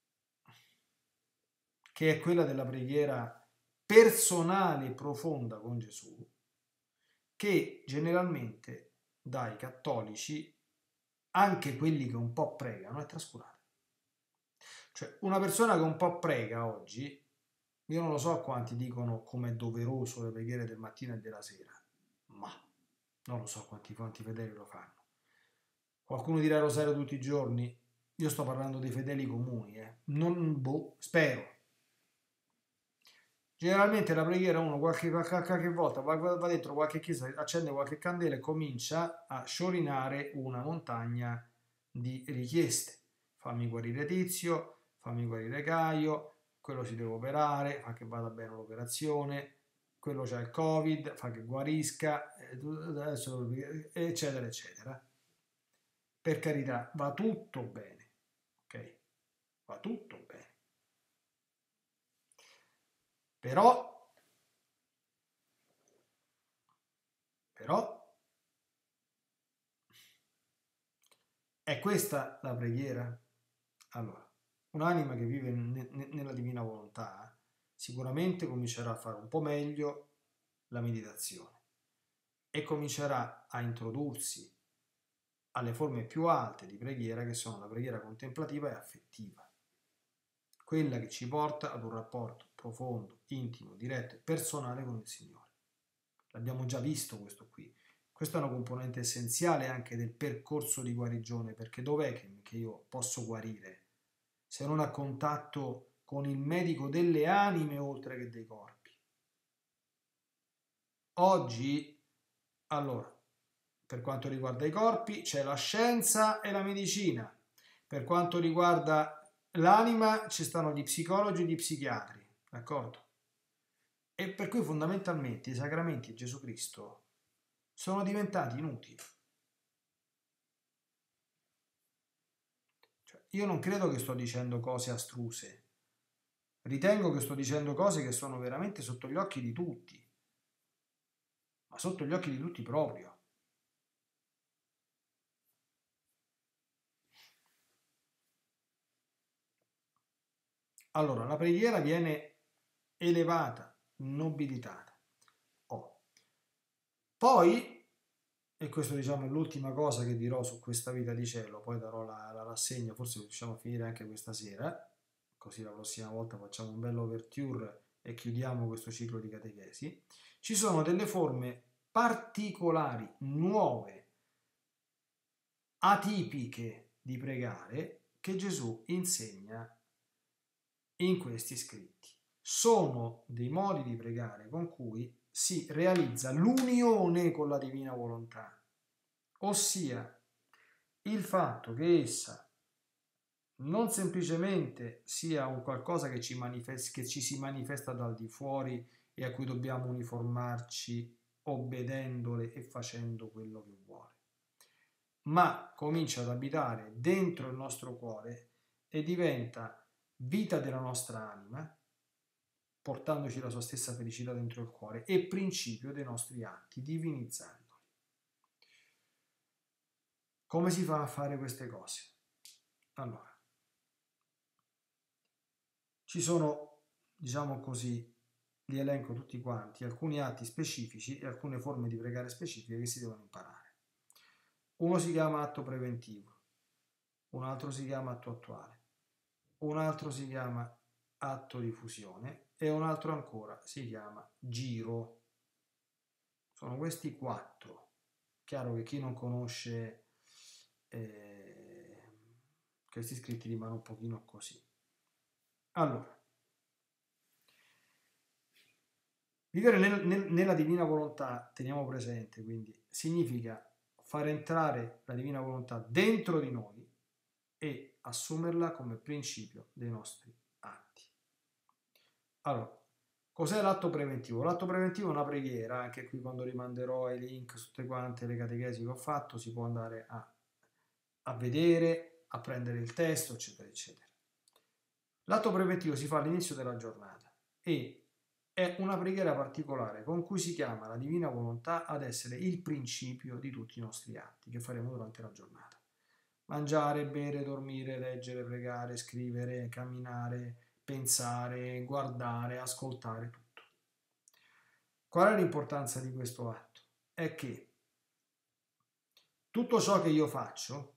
che è quella della preghiera personale e profonda con Gesù, che generalmente dai cattolici, anche quelli che un po' pregano, è trascurata. Cioè, una persona che un po' prega oggi, io non lo so quanti dicono com'è doveroso le preghiere del mattino e della sera, ma non lo so quanti, quanti fedeli lo fanno. Qualcuno dirà il rosario tutti i giorni, io sto parlando dei fedeli comuni, eh. Non, boh, spero. Generalmente la preghiera uno qualche, qualche volta va, va dentro qualche chiesa, accende qualche candela e comincia a sciorinare una montagna di richieste. Fammi guarire Tizio, fammi guarire Caio, quello si deve operare, fa che vada bene l'operazione, quello c'ha il Covid, fa che guarisca, eccetera, eccetera. Per carità, va tutto bene, ok? Va tutto bene. Però, però, è questa la preghiera? Allora, un'anima che vive ne, ne, nella divina volontà sicuramente comincerà a fare un po' meglio la meditazione e comincerà a introdursi alle forme più alte di preghiera, che sono la preghiera contemplativa e affettiva, quella che ci porta ad un rapporto profondo, intimo, diretto e personale con il Signore. L'abbiamo già visto questo qui. Questa è una componente essenziale anche del percorso di guarigione, perché dov'è che, che io posso guarire se non a contatto con il medico delle anime oltre che dei corpi? Oggi, allora, per quanto riguarda i corpi, c'è la scienza e la medicina. Per quanto riguarda l'anima, ci stanno gli psicologi e gli psichiatri, d'accordo? E per cui fondamentalmente i sacramenti di Gesù Cristo sono diventati inutili. Cioè, io non credo che sto dicendo cose astruse. Ritengo che sto dicendo cose che sono veramente sotto gli occhi di tutti. Ma sotto gli occhi di tutti proprio. Allora, la preghiera viene elevata, nobilitata. Oh. Poi, e questo diciamo è l'ultima cosa che dirò su questa vita di cielo, poi darò la, la rassegna, forse riusciamo a finire anche questa sera, così la prossima volta facciamo un bello overture e chiudiamo questo ciclo di catechesi. Ci sono delle forme particolari, nuove, atipiche di pregare che Gesù insegna in questi scritti. Sono dei modi di pregare con cui si realizza l'unione con la divina volontà, ossia il fatto che essa non semplicemente sia un qualcosa che ci, manifest- che ci si manifesta dal di fuori e a cui dobbiamo uniformarci obbedendole e facendo quello che vuole, ma comincia ad abitare dentro il nostro cuore e diventa vita della nostra anima, portandoci la sua stessa felicità dentro il cuore e principio dei nostri atti, divinizzandoli. Come si fa a fare queste cose? Allora, ci sono, diciamo così, li elenco tutti quanti, alcuni atti specifici e alcune forme di pregare specifiche che si devono imparare. Uno si chiama atto preventivo, un altro si chiama atto attuale, un altro si chiama atto di fusione e un altro ancora si chiama giro. Sono questi quattro. Chiaro che chi non conosce eh, questi scritti rimane un pochino così. Allora, vivere nel, nel, nella divina volontà, teniamo presente, quindi significa far entrare la divina volontà dentro di noi e assumerla come principio dei nostri atti. Allora, cos'è l'atto preventivo? L'atto preventivo è una preghiera, anche qui quando rimanderò ai link su tutte quante le catechesi che ho fatto si può andare a, a vedere, a prendere il testo, eccetera, eccetera. L'atto preventivo si fa all'inizio della giornata e è una preghiera particolare con cui si chiama la divina volontà ad essere il principio di tutti i nostri atti che faremo durante la giornata. Mangiare, bere, dormire, leggere, pregare, scrivere, camminare, pensare, guardare, ascoltare, tutto. Qual è l'importanza di questo atto? È che tutto ciò che io faccio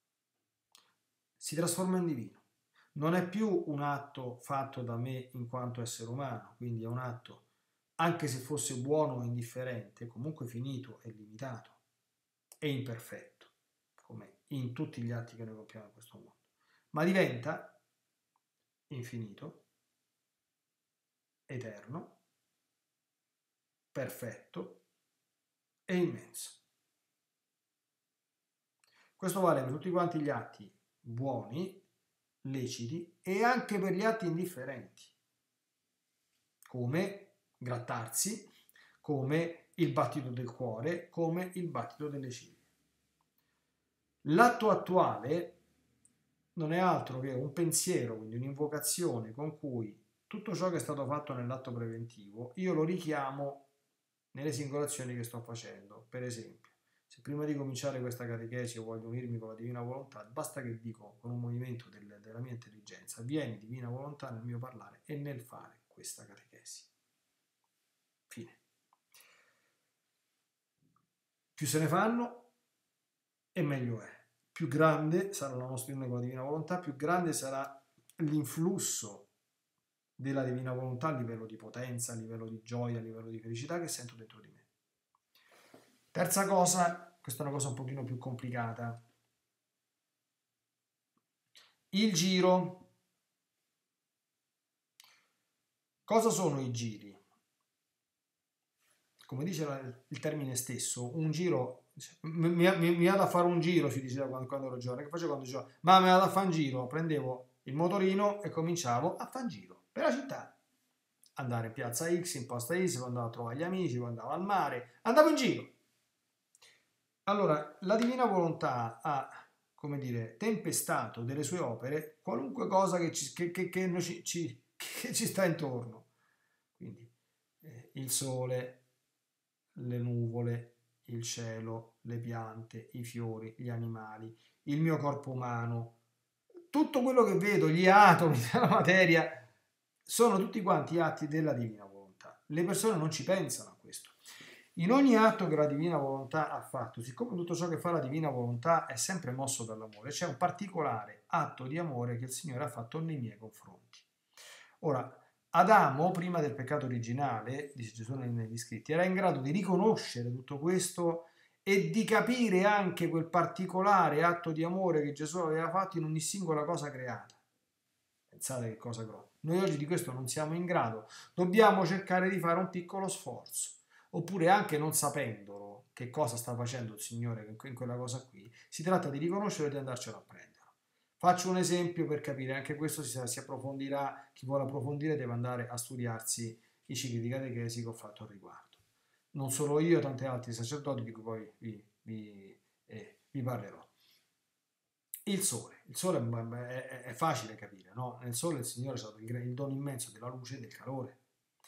si trasforma in divino. Non è più un atto fatto da me in quanto essere umano, quindi è un atto, anche se fosse buono o indifferente, comunque finito e limitato e imperfetto, come in tutti gli atti che noi compiamo in questo mondo, ma diventa infinito, eterno, perfetto e immenso. Questo vale per tutti quanti gli atti buoni, leciti e anche per gli atti indifferenti, come grattarsi, come il battito del cuore, come il battito delle ciglia. L'atto attuale non è altro che un pensiero, quindi un'invocazione con cui tutto ciò che è stato fatto nell'atto preventivo io lo richiamo nelle singole azioni che sto facendo. Per esempio, se prima di cominciare questa catechesi io voglio unirmi con la divina volontà, basta che dico con un movimento del, della mia intelligenza: vieni divina volontà nel mio parlare e nel fare questa catechesi. Fine. Più se ne fanno e meglio è. Più grande sarà la nostra unione con la divina volontà, più grande sarà l'influsso della divina volontà a livello di potenza, a livello di gioia, a livello di felicità che sento dentro di me. Terza cosa, questa è una cosa un pochino più complicata. Il giro. Cosa sono i giri? Come dice il termine stesso, un giro, mi, mi, mi vado a fare un giro, si diceva quando, quando ero giovane, che facevo quando dicevo, ma mi vado a fare un giro, prendevo il motorino e cominciavo a fare un giro per la città, andare in piazza X, in posta Y, andavo a trovare gli amici, andavo al mare, andavo in giro. Allora, la divina volontà ha, come dire, tempestato delle sue opere qualunque cosa che ci, che, che, che ci, ci, che ci sta intorno. Quindi eh, il sole, le nuvole, il cielo, le piante, i fiori, gli animali, il mio corpo umano, tutto quello che vedo, gli atomi della materia, sono tutti quanti atti della divina volontà. Le persone non ci pensano a questo. In ogni atto che la divina volontà ha fatto, siccome tutto ciò che fa la divina volontà è sempre mosso dall'amore, c'è un particolare atto di amore che il Signore ha fatto nei miei confronti. Ora, Adamo, prima del peccato originale, dice Gesù negli scritti, era in grado di riconoscere tutto questo e di capire anche quel particolare atto di amore che Gesù aveva fatto in ogni singola cosa creata. Pensate che cosa grossa. Noi oggi di questo non siamo in grado. Dobbiamo cercare di fare un piccolo sforzo. Oppure anche non sapendolo che cosa sta facendo il Signore in quella cosa qui, si tratta di riconoscere e di andarcelo a prendere. Faccio un esempio per capire, anche questo si, si approfondirà, chi vuole approfondire deve andare a studiarsi i cicli di catechesi che ho fatto al riguardo. Non solo io, tanti altri sacerdoti di cui poi vi, vi, eh, vi parlerò. Il sole, il sole è, è, è facile capire, no? Nel sole il Signore è stato il dono immenso della luce e del calore.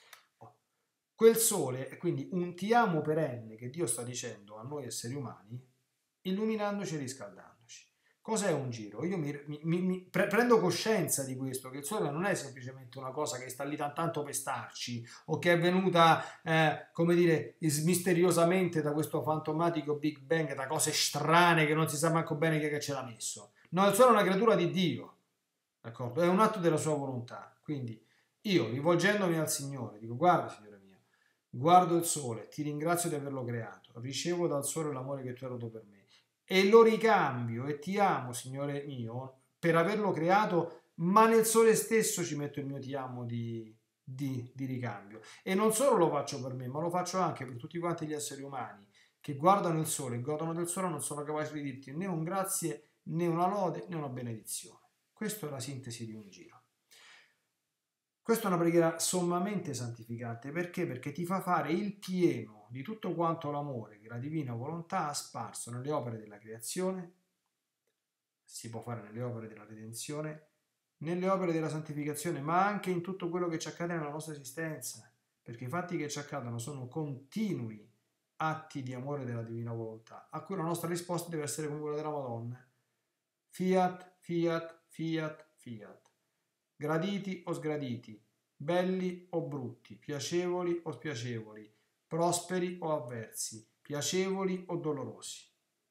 Quel sole è quindi un ti amo perenne che Dio sta dicendo a noi esseri umani, illuminandoci e riscaldandoci. Cos'è un giro? Io mi, mi, mi pre- prendo coscienza di questo, che il sole non è semplicemente una cosa che sta lì tanto per starci, o che è venuta, eh, come dire, misteriosamente da questo fantomatico Big Bang, da cose strane che non si sa manco bene chi è che ce l'ha messo. No, il sole è una creatura di Dio, d'accordo? È un atto della sua volontà. Quindi io, rivolgendomi al Signore, dico: guarda, Signore, guardo il sole, ti ringrazio di averlo creato, ricevo dal sole l'amore che tu hai dato per me e lo ricambio e ti amo, Signore mio, per averlo creato, ma nel sole stesso ci metto il mio ti amo di, di, di ricambio. E non solo lo faccio per me, ma lo faccio anche per tutti quanti gli esseri umani che guardano il sole e godono del sole, non sono capaci di dirti né un grazie né una lode né una benedizione. Questa è la sintesi di un giro. Questa è una preghiera sommamente santificante. Perché? Perché ti fa fare il pieno di tutto quanto l'amore che la divina volontà ha sparso nelle opere della creazione, si può fare nelle opere della redenzione, nelle opere della santificazione, ma anche in tutto quello che ci accade nella nostra esistenza, perché i fatti che ci accadono sono continui atti di amore della divina volontà, a cui la nostra risposta deve essere come quella della Madonna. Fiat, fiat, fiat, fiat. Graditi o sgraditi, belli o brutti, piacevoli o spiacevoli, prosperi o avversi, piacevoli o dolorosi.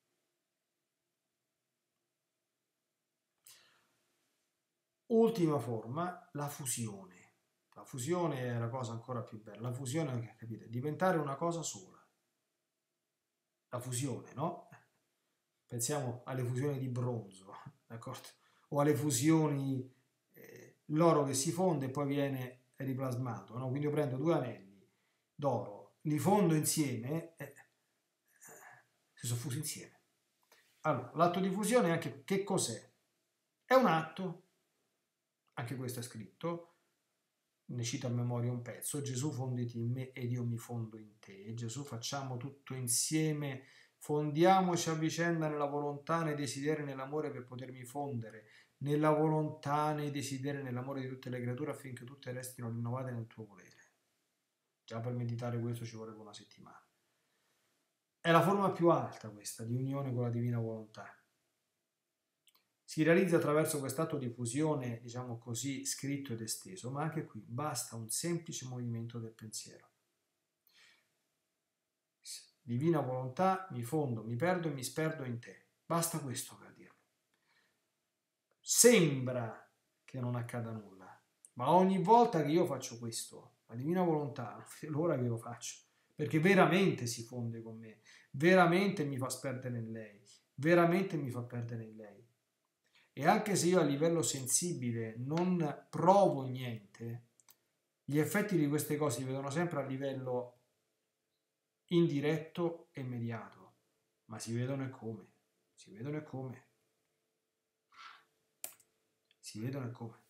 Ultima forma, la fusione. La fusione è la cosa ancora più bella. La fusione, capite, diventare una cosa sola. La fusione, no? Pensiamo alle fusioni di bronzo, d'accordo? O alle fusioni, eh, l'oro che si fonde e poi viene riplasmato, no? Quindi io prendo due anelli d'oro, li fondo insieme e eh, si sono fusi insieme. Allora, l'atto di fusione anche che cos'è? È un atto, anche questo è scritto, ne cito a memoria un pezzo: Gesù fonditi in me ed io mi fondo in te. Gesù, facciamo tutto insieme, fondiamoci a vicenda nella volontà, nei desideri, nell'amore, per potermi fondere nella volontà, nei desideri, nell'amore di tutte le creature, affinché tutte restino rinnovate nel tuo volere. Già per meditare questo ci vorrebbe una settimana. È la forma più alta questa di unione con la divina volontà. Si realizza attraverso quest'atto di fusione, diciamo così, scritto ed esteso, ma anche qui basta un semplice movimento del pensiero. Divina volontà, mi fondo, mi perdo e mi sperdo in te. Basta questo per dirlo. Sembra che non accada nulla, ma ogni volta che io faccio questo, la divina volontà, non vede l'ora che lo faccio, perché veramente si fonde con me, veramente mi fa sperdere in lei, veramente mi fa perdere in lei. E anche se io a livello sensibile non provo niente, gli effetti di queste cose si vedono sempre a livello indiretto e immediato, ma si vedono e come, si vedono e come, si vedono e come.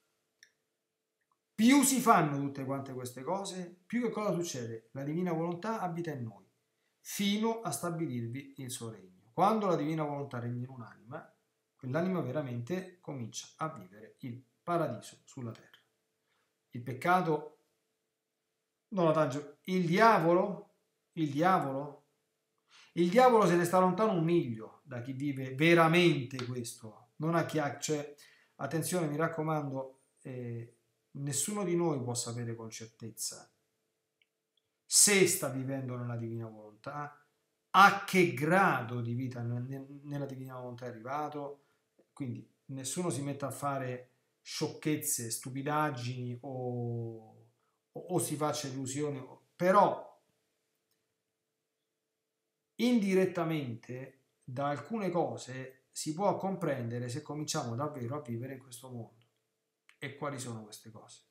Più si fanno tutte quante queste cose, più che cosa succede? La divina volontà abita in noi, fino a stabilirvi il suo regno. Quando la divina volontà regna in un'anima, quell'anima veramente comincia a vivere il paradiso sulla terra. Il peccato non la tange. Il diavolo, il diavolo, il diavolo se ne sta lontano un miglio da chi vive veramente questo. Non a chiacchiere, cioè, attenzione, mi raccomando, eh, nessuno di noi può sapere con certezza se sta vivendo nella divina volontà, a che grado di vita nella divina volontà è arrivato. Quindi nessuno si mette a fare sciocchezze, stupidaggini o, o, o si faccia illusioni, però indirettamente da alcune cose si può comprendere se cominciamo davvero a vivere in questo mondo. E quali sono queste cose?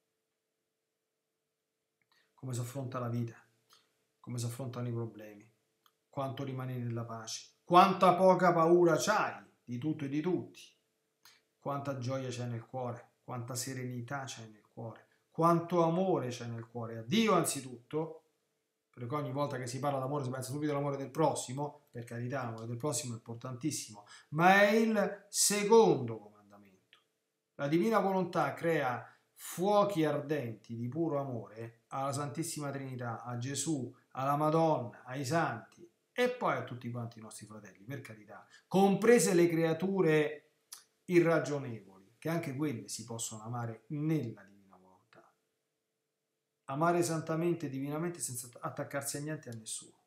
Come si affronta la vita, come si affrontano i problemi, quanto rimani nella pace, quanta poca paura c'hai di tutto e di tutti, quanta gioia c'è nel cuore, quanta serenità c'è nel cuore, quanto amore c'è nel cuore a Dio anzitutto, perché ogni volta che si parla d'amore si pensa subito all'amore del prossimo, per carità l'amore del prossimo è importantissimo, ma è il secondo comandamento. La divina volontà crea fuochi ardenti di puro amore alla Santissima Trinità, a Gesù, alla Madonna, ai santi e poi a tutti quanti i nostri fratelli, per carità, comprese le creature irragionevoli, che anche quelle si possono amare nella divina volontà. Amare santamente e divinamente senza attaccarsi a niente e a nessuno.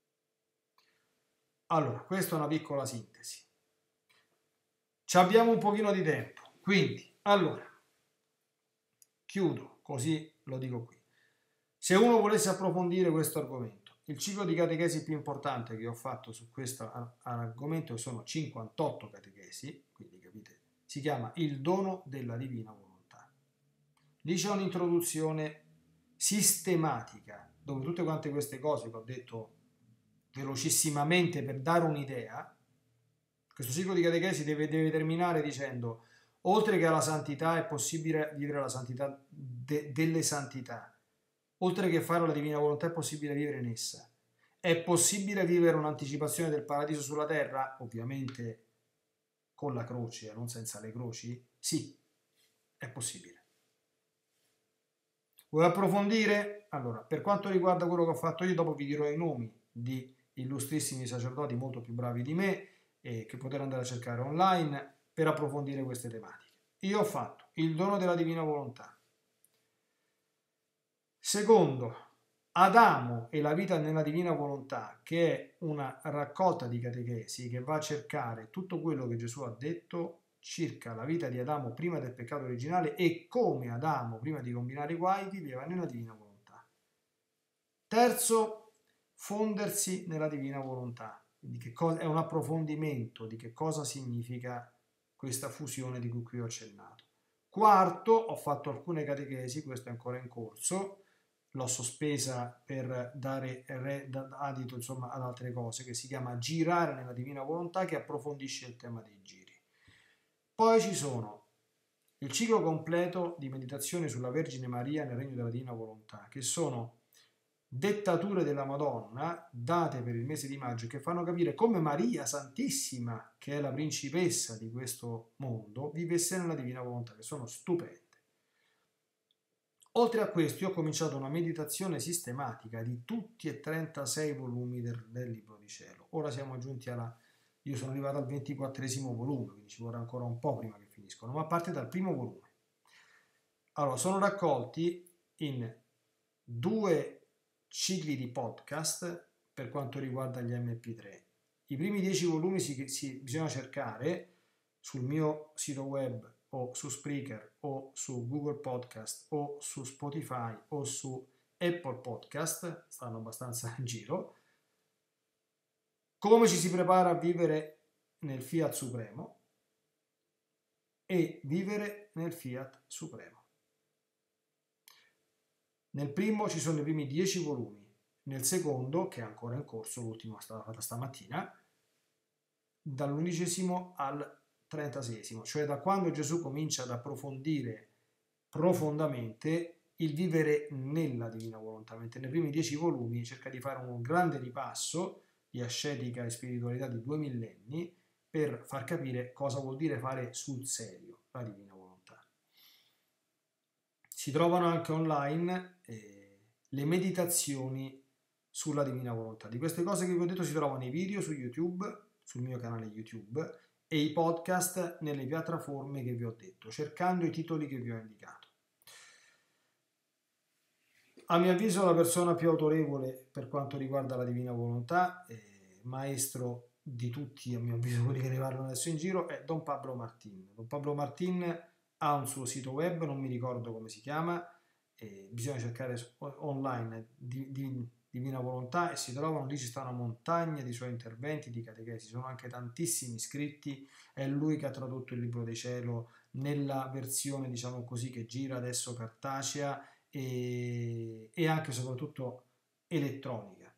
Allora, questa è una piccola sintesi. Ci abbiamo un pochino di tempo, quindi, allora, chiudo, così lo dico qui. Se uno volesse approfondire questo argomento, il ciclo di catechesi più importante che ho fatto su questo argomento sono cinquantotto catechesi, quindi capite, si chiama Il dono della divina volontà. Lì c'è un'introduzione sistematica, dove tutte quante queste cose che ho detto velocissimamente per dare un'idea, Questo ciclo di catechesi deve, deve terminare dicendo: oltre che alla santità è possibile vivere la santità de, delle santità, oltre che fare la divina volontà è possibile vivere in essa. È possibile vivere un'anticipazione del paradiso sulla terra? Ovviamente con la croce, non senza le croci? Sì, è possibile. Vuoi approfondire? Allora, per quanto riguarda quello che ho fatto io, dopo vi dirò i nomi di illustrissimi sacerdoti molto più bravi di me e che potete andare a cercare online per approfondire queste tematiche. Io ho fatto il dono della divina volontà. Secondo, Adamo e la vita nella divina volontà, che è una raccolta di catechesi che va a cercare tutto quello che Gesù ha detto circa la vita di Adamo prima del peccato originale e come Adamo, prima di combinare i guai, viveva nella divina volontà. Terzo, fondersi nella divina volontà. Quindi che cosa, è un approfondimento di che cosa significa questa fusione di cui qui ho accennato. Quarto, ho fatto alcune catechesi, questo è ancora in corso, l'ho sospesa per dare adito insomma ad altre cose, che si chiama Girare nella divina volontà, che approfondisce il tema dei giri. Poi ci sono il ciclo completo di meditazione sulla Vergine Maria nel regno della divina volontà, che sono dettature della Madonna date per il mese di maggio, che fanno capire come Maria Santissima, che è la principessa di questo mondo, vivesse nella divina volontà, che sono stupende. Oltre a questo, io ho cominciato una meditazione sistematica di tutti e trentasei volumi del, del Libro di Cielo. Ora siamo giunti alla... Io sono arrivato al ventiquattresimo volume, quindi ci vorrà ancora un po' prima che finiscono, ma parte dal primo volume. Allora, sono raccolti in due cicli di podcast per quanto riguarda gli emme pi tre. I primi dieci volumi si, si, bisogna cercare sul mio sito web o su Spreaker o su Google Podcast o su Spotify o su Apple Podcast, stanno abbastanza in giro. Come ci si prepara a vivere nel Fiat Supremo e vivere nel Fiat Supremo. Nel primo ci sono i primi dieci volumi, nel secondo, che è ancora in corso, l'ultimo è stata fatta stamattina, dall'undicesimo al trentaseiesimo, cioè da quando Gesù comincia ad approfondire profondamente il vivere nella divina volontà, mentre nei primi dieci volumi cerca di fare un grande ripasso di ascetica e spiritualità di due millenni per far capire cosa vuol dire fare sul serio la divina volontà. Si trovano anche online eh, le meditazioni sulla divina volontà. Di queste cose che vi ho detto si trovano i video su YouTube, sul mio canale YouTube, e i podcast nelle piattaforme che vi ho detto, cercando i titoli che vi ho indicato. A mio avviso la persona più autorevole per quanto riguarda la divina volontà, eh, maestro di tutti, a mio avviso quelli che ne parlano adesso in giro, è Don Pablo Martín. Don Pablo Martín ha un suo sito web, non mi ricordo come si chiama, eh, bisogna cercare online di, di Divina Volontà e si trovano lì, ci sta una montagna di suoi interventi, di catechesi, sono anche tantissimi iscritti, è lui che ha tradotto il Libro di Cielo nella versione, diciamo così, che gira adesso cartacea e, e anche e soprattutto elettronica.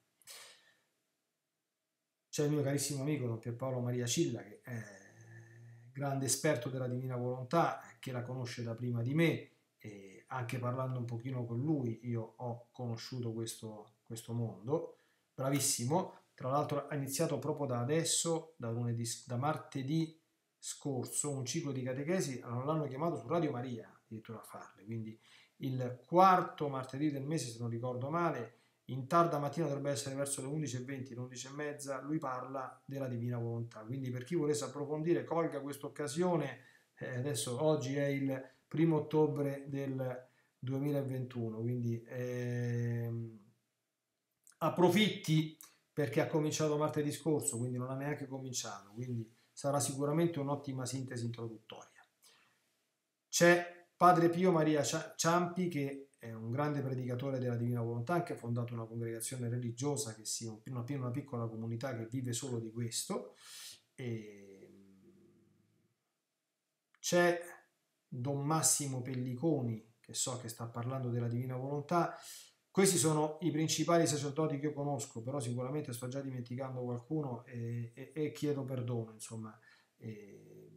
C'è il mio carissimo amico Don Pierpaolo Maria Cilla, che è grande esperto della Divina Volontà, che la conosce da prima di me, e anche parlando un pochino con lui io ho conosciuto questo, questo mondo, bravissimo. Tra l'altro ha iniziato proprio da adesso, da, lunedì, da martedì scorso, un ciclo di catechesi, l'hanno chiamato su Radio Maria addirittura a farle, quindi il quarto martedì del mese, se non ricordo male, in tarda mattina, dovrebbe essere verso le undici e venti, le undici e mezza, lui parla della Divina Volontà, quindi per chi volesse approfondire colga questa occasione. Eh, adesso oggi è il primo ottobre del duemilaventuno, quindi ehm, approfitti perché ha cominciato martedì scorso, quindi non ha neanche cominciato, quindi sarà sicuramente un'ottima sintesi introduttoria. C'è Padre Pio Maria Ciampi, che è un grande predicatore della Divina Volontà, anche ha fondato una congregazione religiosa che sia una, una piccola comunità che vive solo di questo. E c'è Don Massimo Pelliconi, che so che sta parlando della Divina Volontà. Questi sono i principali sacerdoti che io conosco, però sicuramente sto già dimenticando qualcuno e, e, e chiedo perdono, insomma. E...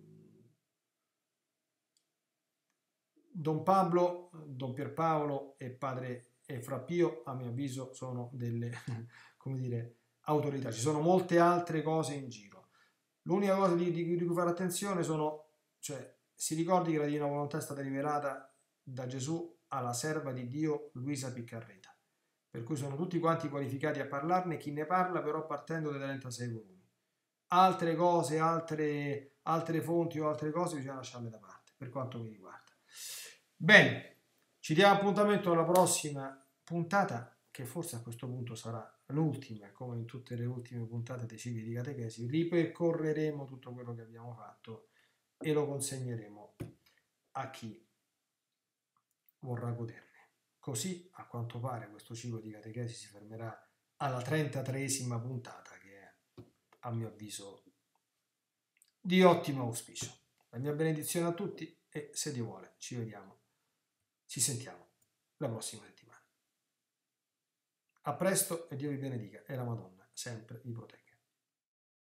Don Pablo, Don Pierpaolo e padre e Fra Pio, a mio avviso, sono delle, come dire, autorità. Ci sono molte altre cose in giro. L'unica cosa di, di, di cui fare attenzione sono, cioè, si ricordi che la Divina Volontà è stata rivelata da Gesù alla serva di Dio Luisa Piccarreta, per cui sono tutti quanti qualificati a parlarne, chi ne parla però partendo dai trentasei volumi. Altre cose, altre, altre fonti o altre cose bisogna lasciarle da parte, per quanto mi riguarda. Bene, ci diamo appuntamento alla prossima puntata, che forse a questo punto sarà l'ultima, come in tutte le ultime puntate dei cicli di catechesi. Ripercorreremo tutto quello che abbiamo fatto e lo consegneremo a chi vorrà goderne. Così, a quanto pare, questo ciclo di catechesi si fermerà alla trentatreesima puntata, che è, a mio avviso, di ottimo auspicio. La mia benedizione a tutti e, se Dio vuole, ci vediamo, ci sentiamo la prossima settimana. A presto e Dio vi benedica e la Madonna sempre vi protegga.